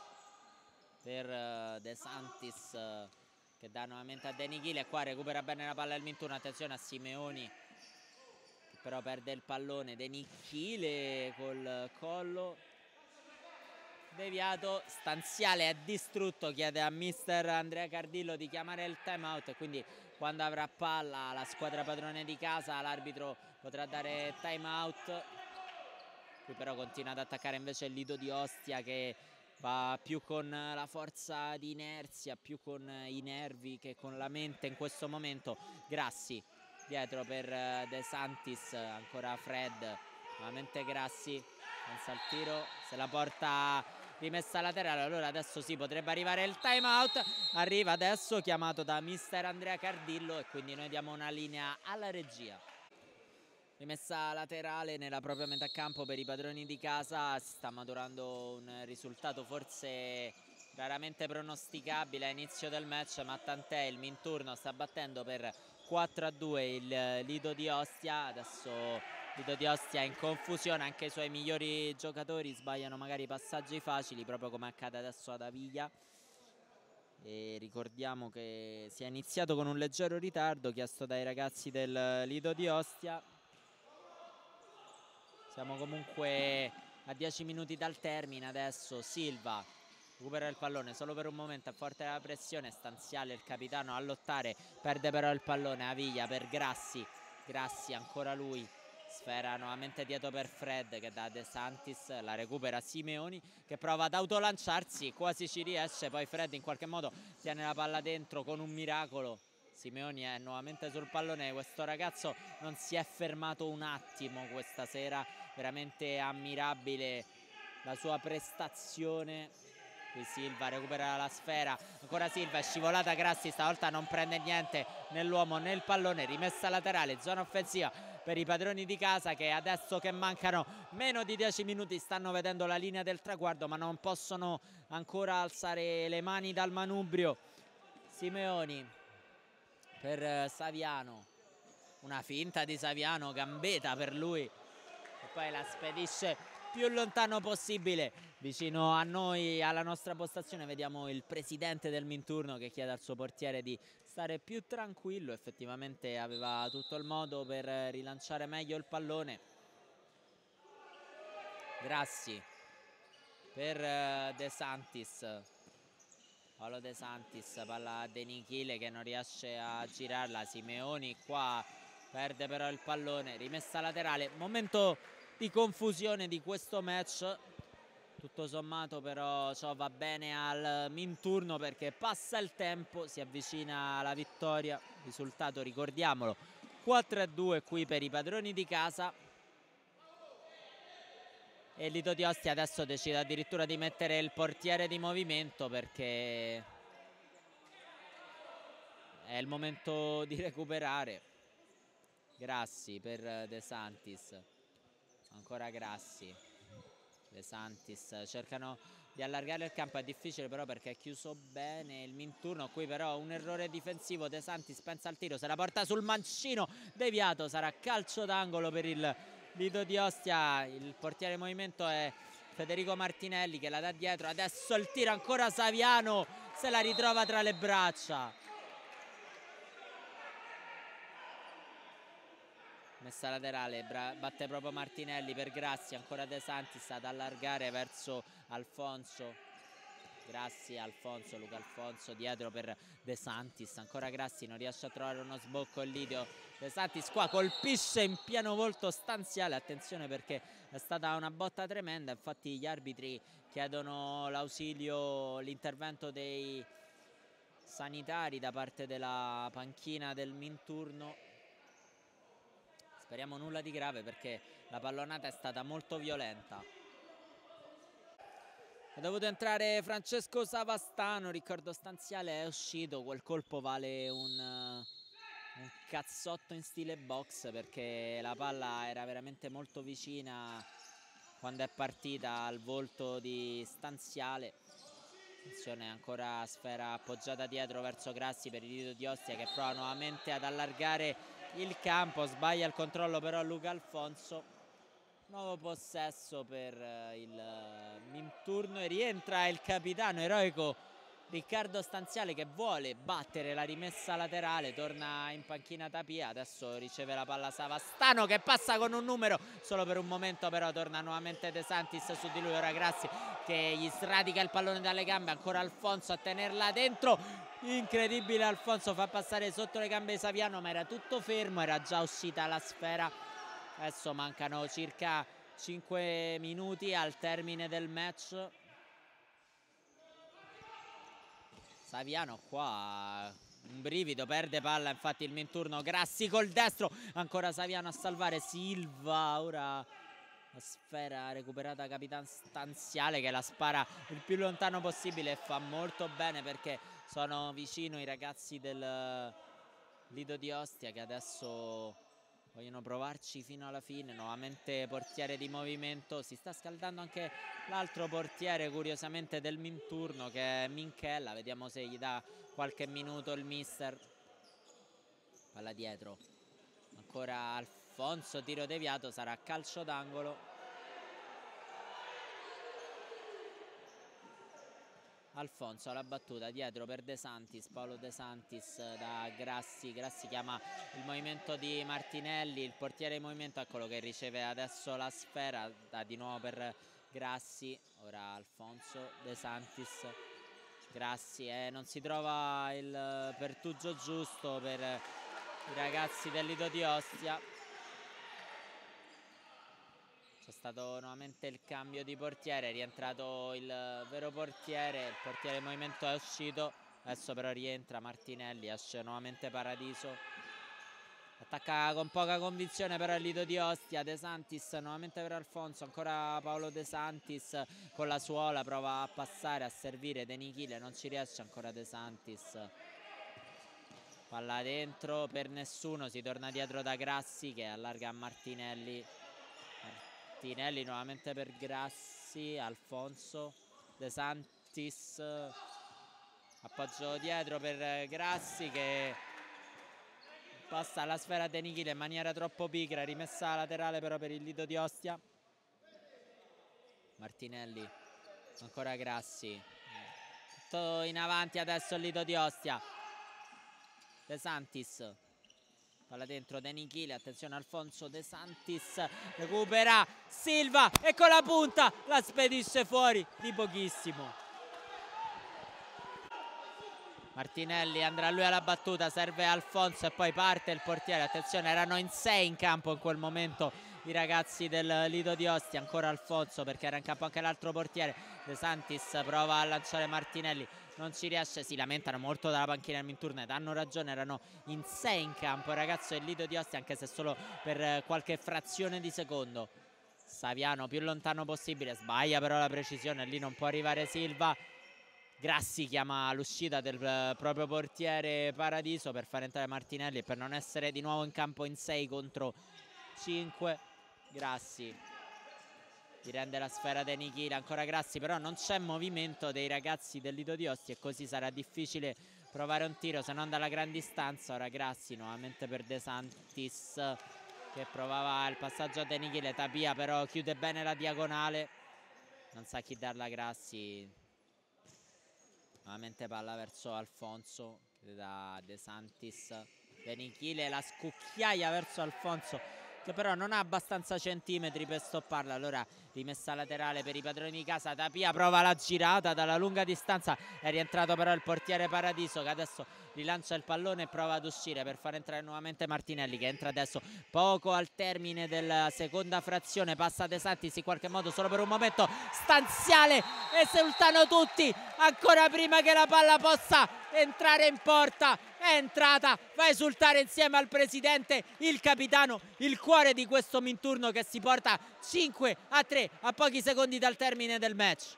per De Santis che dà nuovamente a De Nichile e qua recupera bene la palla del Minturno. Attenzione a Simeoni che però perde il pallone. De Nichile col collo deviato, Stanziale è distrutto, chiede a mister Andrea Cardillo di chiamare il time out e quindi quando avrà palla la squadra padrone di casa l'arbitro potrà dare time out. Qui però continua ad attaccare invece il Lido di Ostia che va più con la forza di inerzia, più con i nervi che con la mente in questo momento. Grassi dietro per De Santis, ancora Fred, nuovamente Grassi, pensa al tiro, se la porta rimessa laterale. Allora adesso sì, potrebbe arrivare il time out, arriva adesso chiamato da mister Andrea Cardillo e quindi noi diamo una linea alla regia. Rimessa laterale nella propria metà campo per i padroni di casa, si sta maturando un risultato forse raramente pronosticabile a inizio del match, ma tant'è, il Minturno sta battendo per quattro a due il Lido di Ostia. Adesso Lido di Ostia è in confusione, anche i suoi migliori giocatori sbagliano magari passaggi facili, proprio come accade adesso ad Aviglia. E ricordiamo che si è iniziato con un leggero ritardo chiesto dai ragazzi del Lido di Ostia. Siamo comunque a dieci minuti dal termine adesso. Silva recupera il pallone solo per un momento, a forte della pressione, Stanziale il capitano a lottare, perde però il pallone. Aviglia per Grassi, Grassi ancora lui, sfera nuovamente dietro per Fred che da De Santis, la recupera Simeoni che prova ad autolanciarsi, quasi ci riesce, poi Fred in qualche modo tiene la palla dentro con un miracolo. Simeoni è nuovamente sul pallone, questo ragazzo non si è fermato un attimo questa sera, veramente ammirabile la sua prestazione. Qui Silva recupera la sfera, ancora Silva, è scivolata Grassi, stavolta non prende niente nell'uomo né il pallone, rimessa laterale, zona offensiva per i padroni di casa che adesso che mancano meno di dieci minuti stanno vedendo la linea del traguardo ma non possono ancora alzare le mani dal manubrio. Simeoni per Saviano, una finta di Saviano, gambeta per lui e poi la spedisce più lontano possibile vicino a noi, alla nostra postazione. Vediamo il presidente del Minturno che chiede al suo portiere di stare più tranquillo, effettivamente aveva tutto il modo per rilanciare meglio il pallone. Grassi per De Santis, Paolo De Santis, palla a De Nichile che non riesce a girarla, Simeoni qua perde però il pallone, rimessa laterale, momento di confusione di questo match. Tutto sommato però ciò va bene al Minturno perché passa il tempo, si avvicina alla vittoria, risultato ricordiamolo quattro a due qui per i padroni di casa. E Lido di Ostia adesso decide addirittura di mettere il portiere di movimento perché è il momento di recuperare. Grassi per De Santis, ancora Grassi, De Santis, cercano di allargare il campo, è difficile però perché è chiuso bene il Minturno. Qui però un errore difensivo, De Santis pensa al tiro, se la porta sul mancino, deviato, sarà calcio d'angolo per il Lido di Ostia. Il portiere in movimento è Federico Martinelli che la dà dietro, adesso il tiro, ancora Saviano, se la ritrova tra le braccia. Messa laterale, batte proprio Martinelli per Grassi, ancora De Santis ad allargare verso Alfonso. Grassi, Alfonso, Luca Alfonso dietro per De Santis, ancora Grassi, non riesce a trovare uno sbocco il Lidio. De Santis qua colpisce in pieno volto Stanziale, attenzione perché è stata una botta tremenda, infatti gli arbitri chiedono l'ausilio, l'intervento dei sanitari da parte della panchina del Minturno. Speriamo nulla di grave perché la pallonata è stata molto violenta. È dovuto entrare Francesco Savastano, Riccardo Stanziale è uscito, quel colpo vale un, un cazzotto in stile box perché la palla era veramente molto vicina quando è partita al volto di Stanziale. Attenzione, ancora sfera appoggiata dietro verso Grassi per il Lido di Ostia che prova nuovamente ad allargare il campo, sbaglia il controllo però Luca Alfonso. Nuovo possesso per il Minturno e rientra il capitano eroico Riccardo Stanziale che vuole battere la rimessa laterale, torna in panchina Tapia, adesso riceve la palla Savastano che passa con un numero solo per un momento, però torna nuovamente De Santis su di lui, ora Grassi che gli sradica il pallone dalle gambe, ancora Alfonso a tenerla dentro, incredibile, Alfonso fa passare sotto le gambe Saviano ma era tutto fermo, era già uscita la sfera. Adesso mancano circa cinque minuti al termine del match. Saviano qua un brivido, perde palla infatti il Minturno. Grassi col destro, ancora Saviano a salvare Silva, ora La sfera recuperata Capitan Stanziale che la spara il più lontano possibile e fa molto bene perché sono vicino i ragazzi del Lido di Ostia che adesso vogliono provarci fino alla fine. Nuovamente portiere di movimento, si sta scaldando anche l'altro portiere curiosamente del Minturno che è Minchella, vediamo se gli dà qualche minuto il mister. Palla dietro, ancora Alfonso, tiro deviato, sarà calcio d'angolo. Alfonso alla battuta, dietro per De Santis, Paolo De Santis da Grassi, Grassi chiama il movimento di Martinelli, il portiere in movimento, eccolo che riceve adesso la sfera, da di nuovo per Grassi, ora Alfonso, De Santis, Grassi e eh, non si trova il pertugio giusto per i ragazzi del Lido di Ostia. C'è stato nuovamente il cambio di portiere, è rientrato il vero portiere, il portiere in movimento è uscito, adesso però rientra Martinelli, esce nuovamente Paradiso. Attacca con poca convinzione però il Lido di Ostia, De Santis nuovamente per Alfonso, ancora Paolo De Santis con la suola, prova a passare, a servire De Nichile, non ci riesce ancora De Santis. Palla dentro per nessuno, si torna dietro da Grassi che allarga a Martinelli. Martinelli nuovamente per Grassi, Alfonso, De Santis, appoggio dietro per Grassi che passa la sfera a De Nichile in maniera troppo pigra, rimessa laterale però per il Lido di Ostia. Martinelli, ancora Grassi, tutto in avanti adesso il Lido di Ostia. De Santis, palla dentro De Nichile, attenzione Alfonso, De Santis recupera Silva e con la punta la spedisce fuori di pochissimo. Martinelli andrà lui alla battuta, serve Alfonso e poi parte il portiere, attenzione erano in sei in campo in quel momento i ragazzi del Lido di Ostia, ancora Alfonso perché era in campo anche l'altro portiere. De Santis prova a lanciare Martinelli, non ci riesce, si lamentano molto dalla panchina del Minturnet, hanno ragione, erano in sei in campo il ragazzo del Lido di Ostia anche se solo per qualche frazione di secondo. Saviano più lontano possibile, sbaglia però la precisione, lì non può arrivare Silva. Grassi chiama l'uscita del proprio portiere Paradiso per far entrare Martinelli e per non essere di nuovo in campo in sei contro cinque. Grassi ti rende la sfera De Nichile, ancora Grassi, però non c'è movimento dei ragazzi del Lido di Ostia e così sarà difficile provare un tiro se non dalla gran distanza. Ora Grassi nuovamente per De Santis che provava il passaggio a De Nichile, Tapia però chiude bene la diagonale, non sa chi darla a Grassi. Nuovamente palla verso Alfonso da De Santis, De Nichile la scucchiaia verso Alfonso che però non ha abbastanza centimetri per stopparla, allora rimessa laterale per i padroni di casa. Tapia prova la girata dalla lunga distanza, è rientrato però il portiere Paradiso che adesso rilancia il pallone e prova ad uscire per far entrare nuovamente Martinelli che entra adesso poco al termine della seconda frazione. Passa De Santis in qualche modo solo per un momento, Stanziale, esultano tutti ancora prima che la palla possa entrare in porta, è entrata, fa esultare insieme al presidente il capitano, il cuore di questo Minturno che si porta cinque a tre a pochi secondi dal termine del match.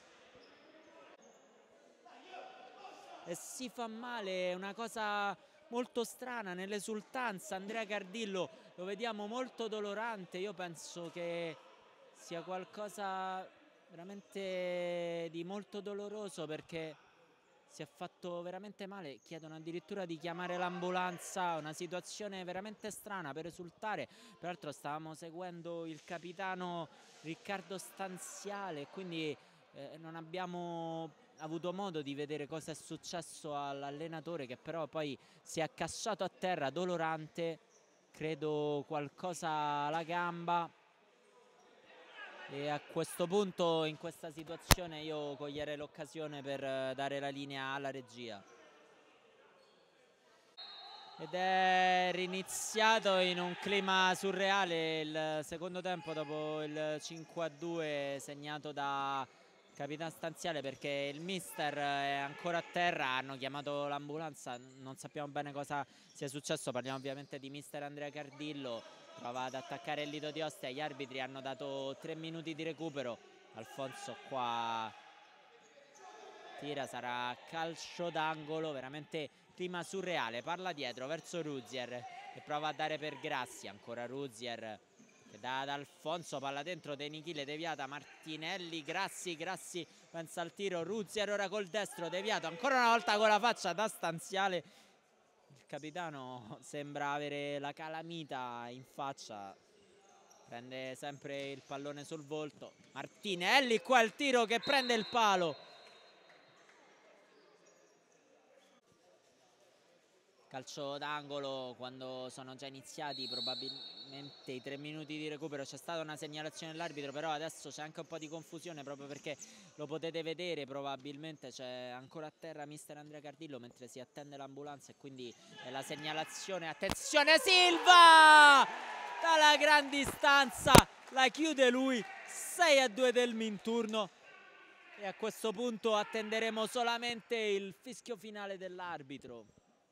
E si fa male, è una cosa molto strana nell'esultanza. Andrea Cardillo lo vediamo molto dolorante, io penso che sia qualcosa veramente di molto doloroso perché si è fatto veramente male, chiedono addirittura di chiamare l'ambulanza, una situazione veramente strana per esultare. Peraltro stavamo seguendo il capitano Riccardo Stanziale, quindi eh, non abbiamo avuto modo di vedere cosa è successo all'allenatore che però poi si è accasciato a terra dolorante, credo qualcosa alla gamba. E a questo punto, in questa situazione, io coglierei l'occasione per dare la linea alla regia. Ed è riniziato in un clima surreale il secondo tempo dopo il cinque a due segnato da Capitan Stanziale perché il mister è ancora a terra, hanno chiamato l'ambulanza, non sappiamo bene cosa sia successo, parliamo ovviamente di mister Andrea Cardillo. prova ad attaccare il Lido di Ostia, gli arbitri hanno dato tre minuti di recupero. Alfonso qua tira, sarà calcio d'angolo, veramente clima surreale, palla dietro verso Ruzier e prova a dare per Grassi, ancora Ruzier che dà ad Alfonso, palla dentro, De Nichile deviata, Martinelli, Grassi, Grassi pensa al tiro, Ruzier ora col destro, deviato, ancora una volta con la faccia da stanziale, il capitano sembra avere la calamita in faccia, prende sempre il pallone sul volto, Martinelli qua il tiro che prende il palo. Calcio d'angolo quando sono già iniziati probabilmente i tre minuti di recupero, c'è stata una segnalazione dell'arbitro, però adesso c'è anche un po' di confusione proprio perché lo potete vedere, probabilmente c'è ancora a terra mister Andrea Cardillo mentre si attende l'ambulanza e quindi è la segnalazione, attenzione Silva! Dalla gran distanza la chiude lui, sei a due del Minturno e a questo punto attenderemo solamente il fischio finale dell'arbitro.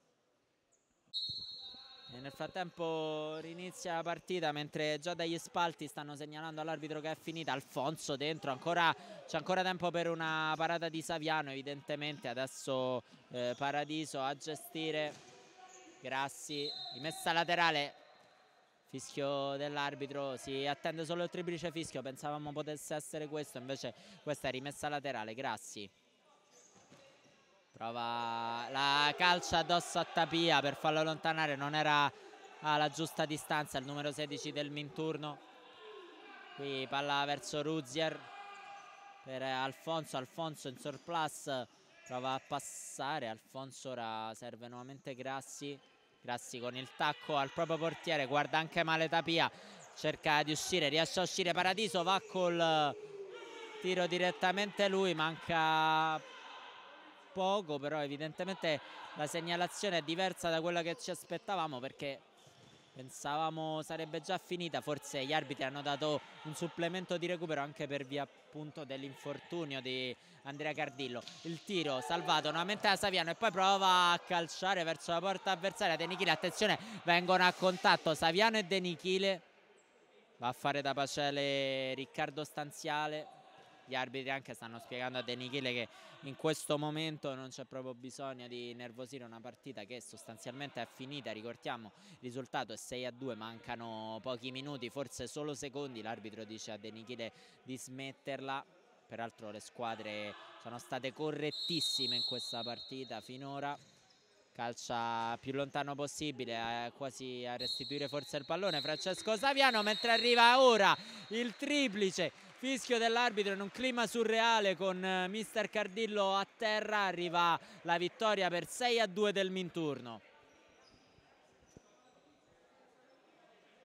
E nel frattempo rinizia la partita mentre già dagli spalti stanno segnalando all'arbitro che è finita. Alfonso dentro, ancora c'è ancora tempo per una parata di Saviano evidentemente. Adesso eh, Paradiso a gestire, Grassi, rimessa laterale, fischio dell'arbitro, si attende solo il triplice fischio, pensavamo potesse essere questo, invece questa è rimessa laterale, Grassi. Prova la calcia addosso a Tapia per farlo allontanare, non era alla giusta distanza il numero sedici del Minturno. Qui palla verso Ruzier per Alfonso, Alfonso in surplus, prova a passare, Alfonso ora serve nuovamente Grassi, Grassi con il tacco al proprio portiere, guarda anche male Tapia, cerca di uscire, riesce a uscire Paradiso, va col tiro direttamente lui, manca poco, però evidentemente la segnalazione è diversa da quella che ci aspettavamo perché pensavamo sarebbe già finita, forse gli arbitri hanno dato un supplemento di recupero anche per via appunto dell'infortunio di Andrea Cardillo. Il tiro salvato nuovamente da Saviano e poi prova a calciare verso la porta avversaria De Nichile, attenzione, vengono a contatto Saviano e De Nichile, va a fare da Pacele Riccardo Stanziale. Gli arbitri anche stanno spiegando a De Nichile che in questo momento non c'è proprio bisogno di nervosire una partita che sostanzialmente è finita, ricordiamo il risultato è sei a due, mancano pochi minuti, forse solo secondi, l'arbitro dice a De Nichile di smetterla, peraltro le squadre sono state correttissime in questa partita finora, calcia più lontano possibile, eh, quasi a restituire forse il pallone Francesco Saviano, mentre arriva ora il triplice, fischio dell'arbitro in un clima surreale con eh, mister Cardillo a terra, arriva la vittoria per sei a due del Minturno.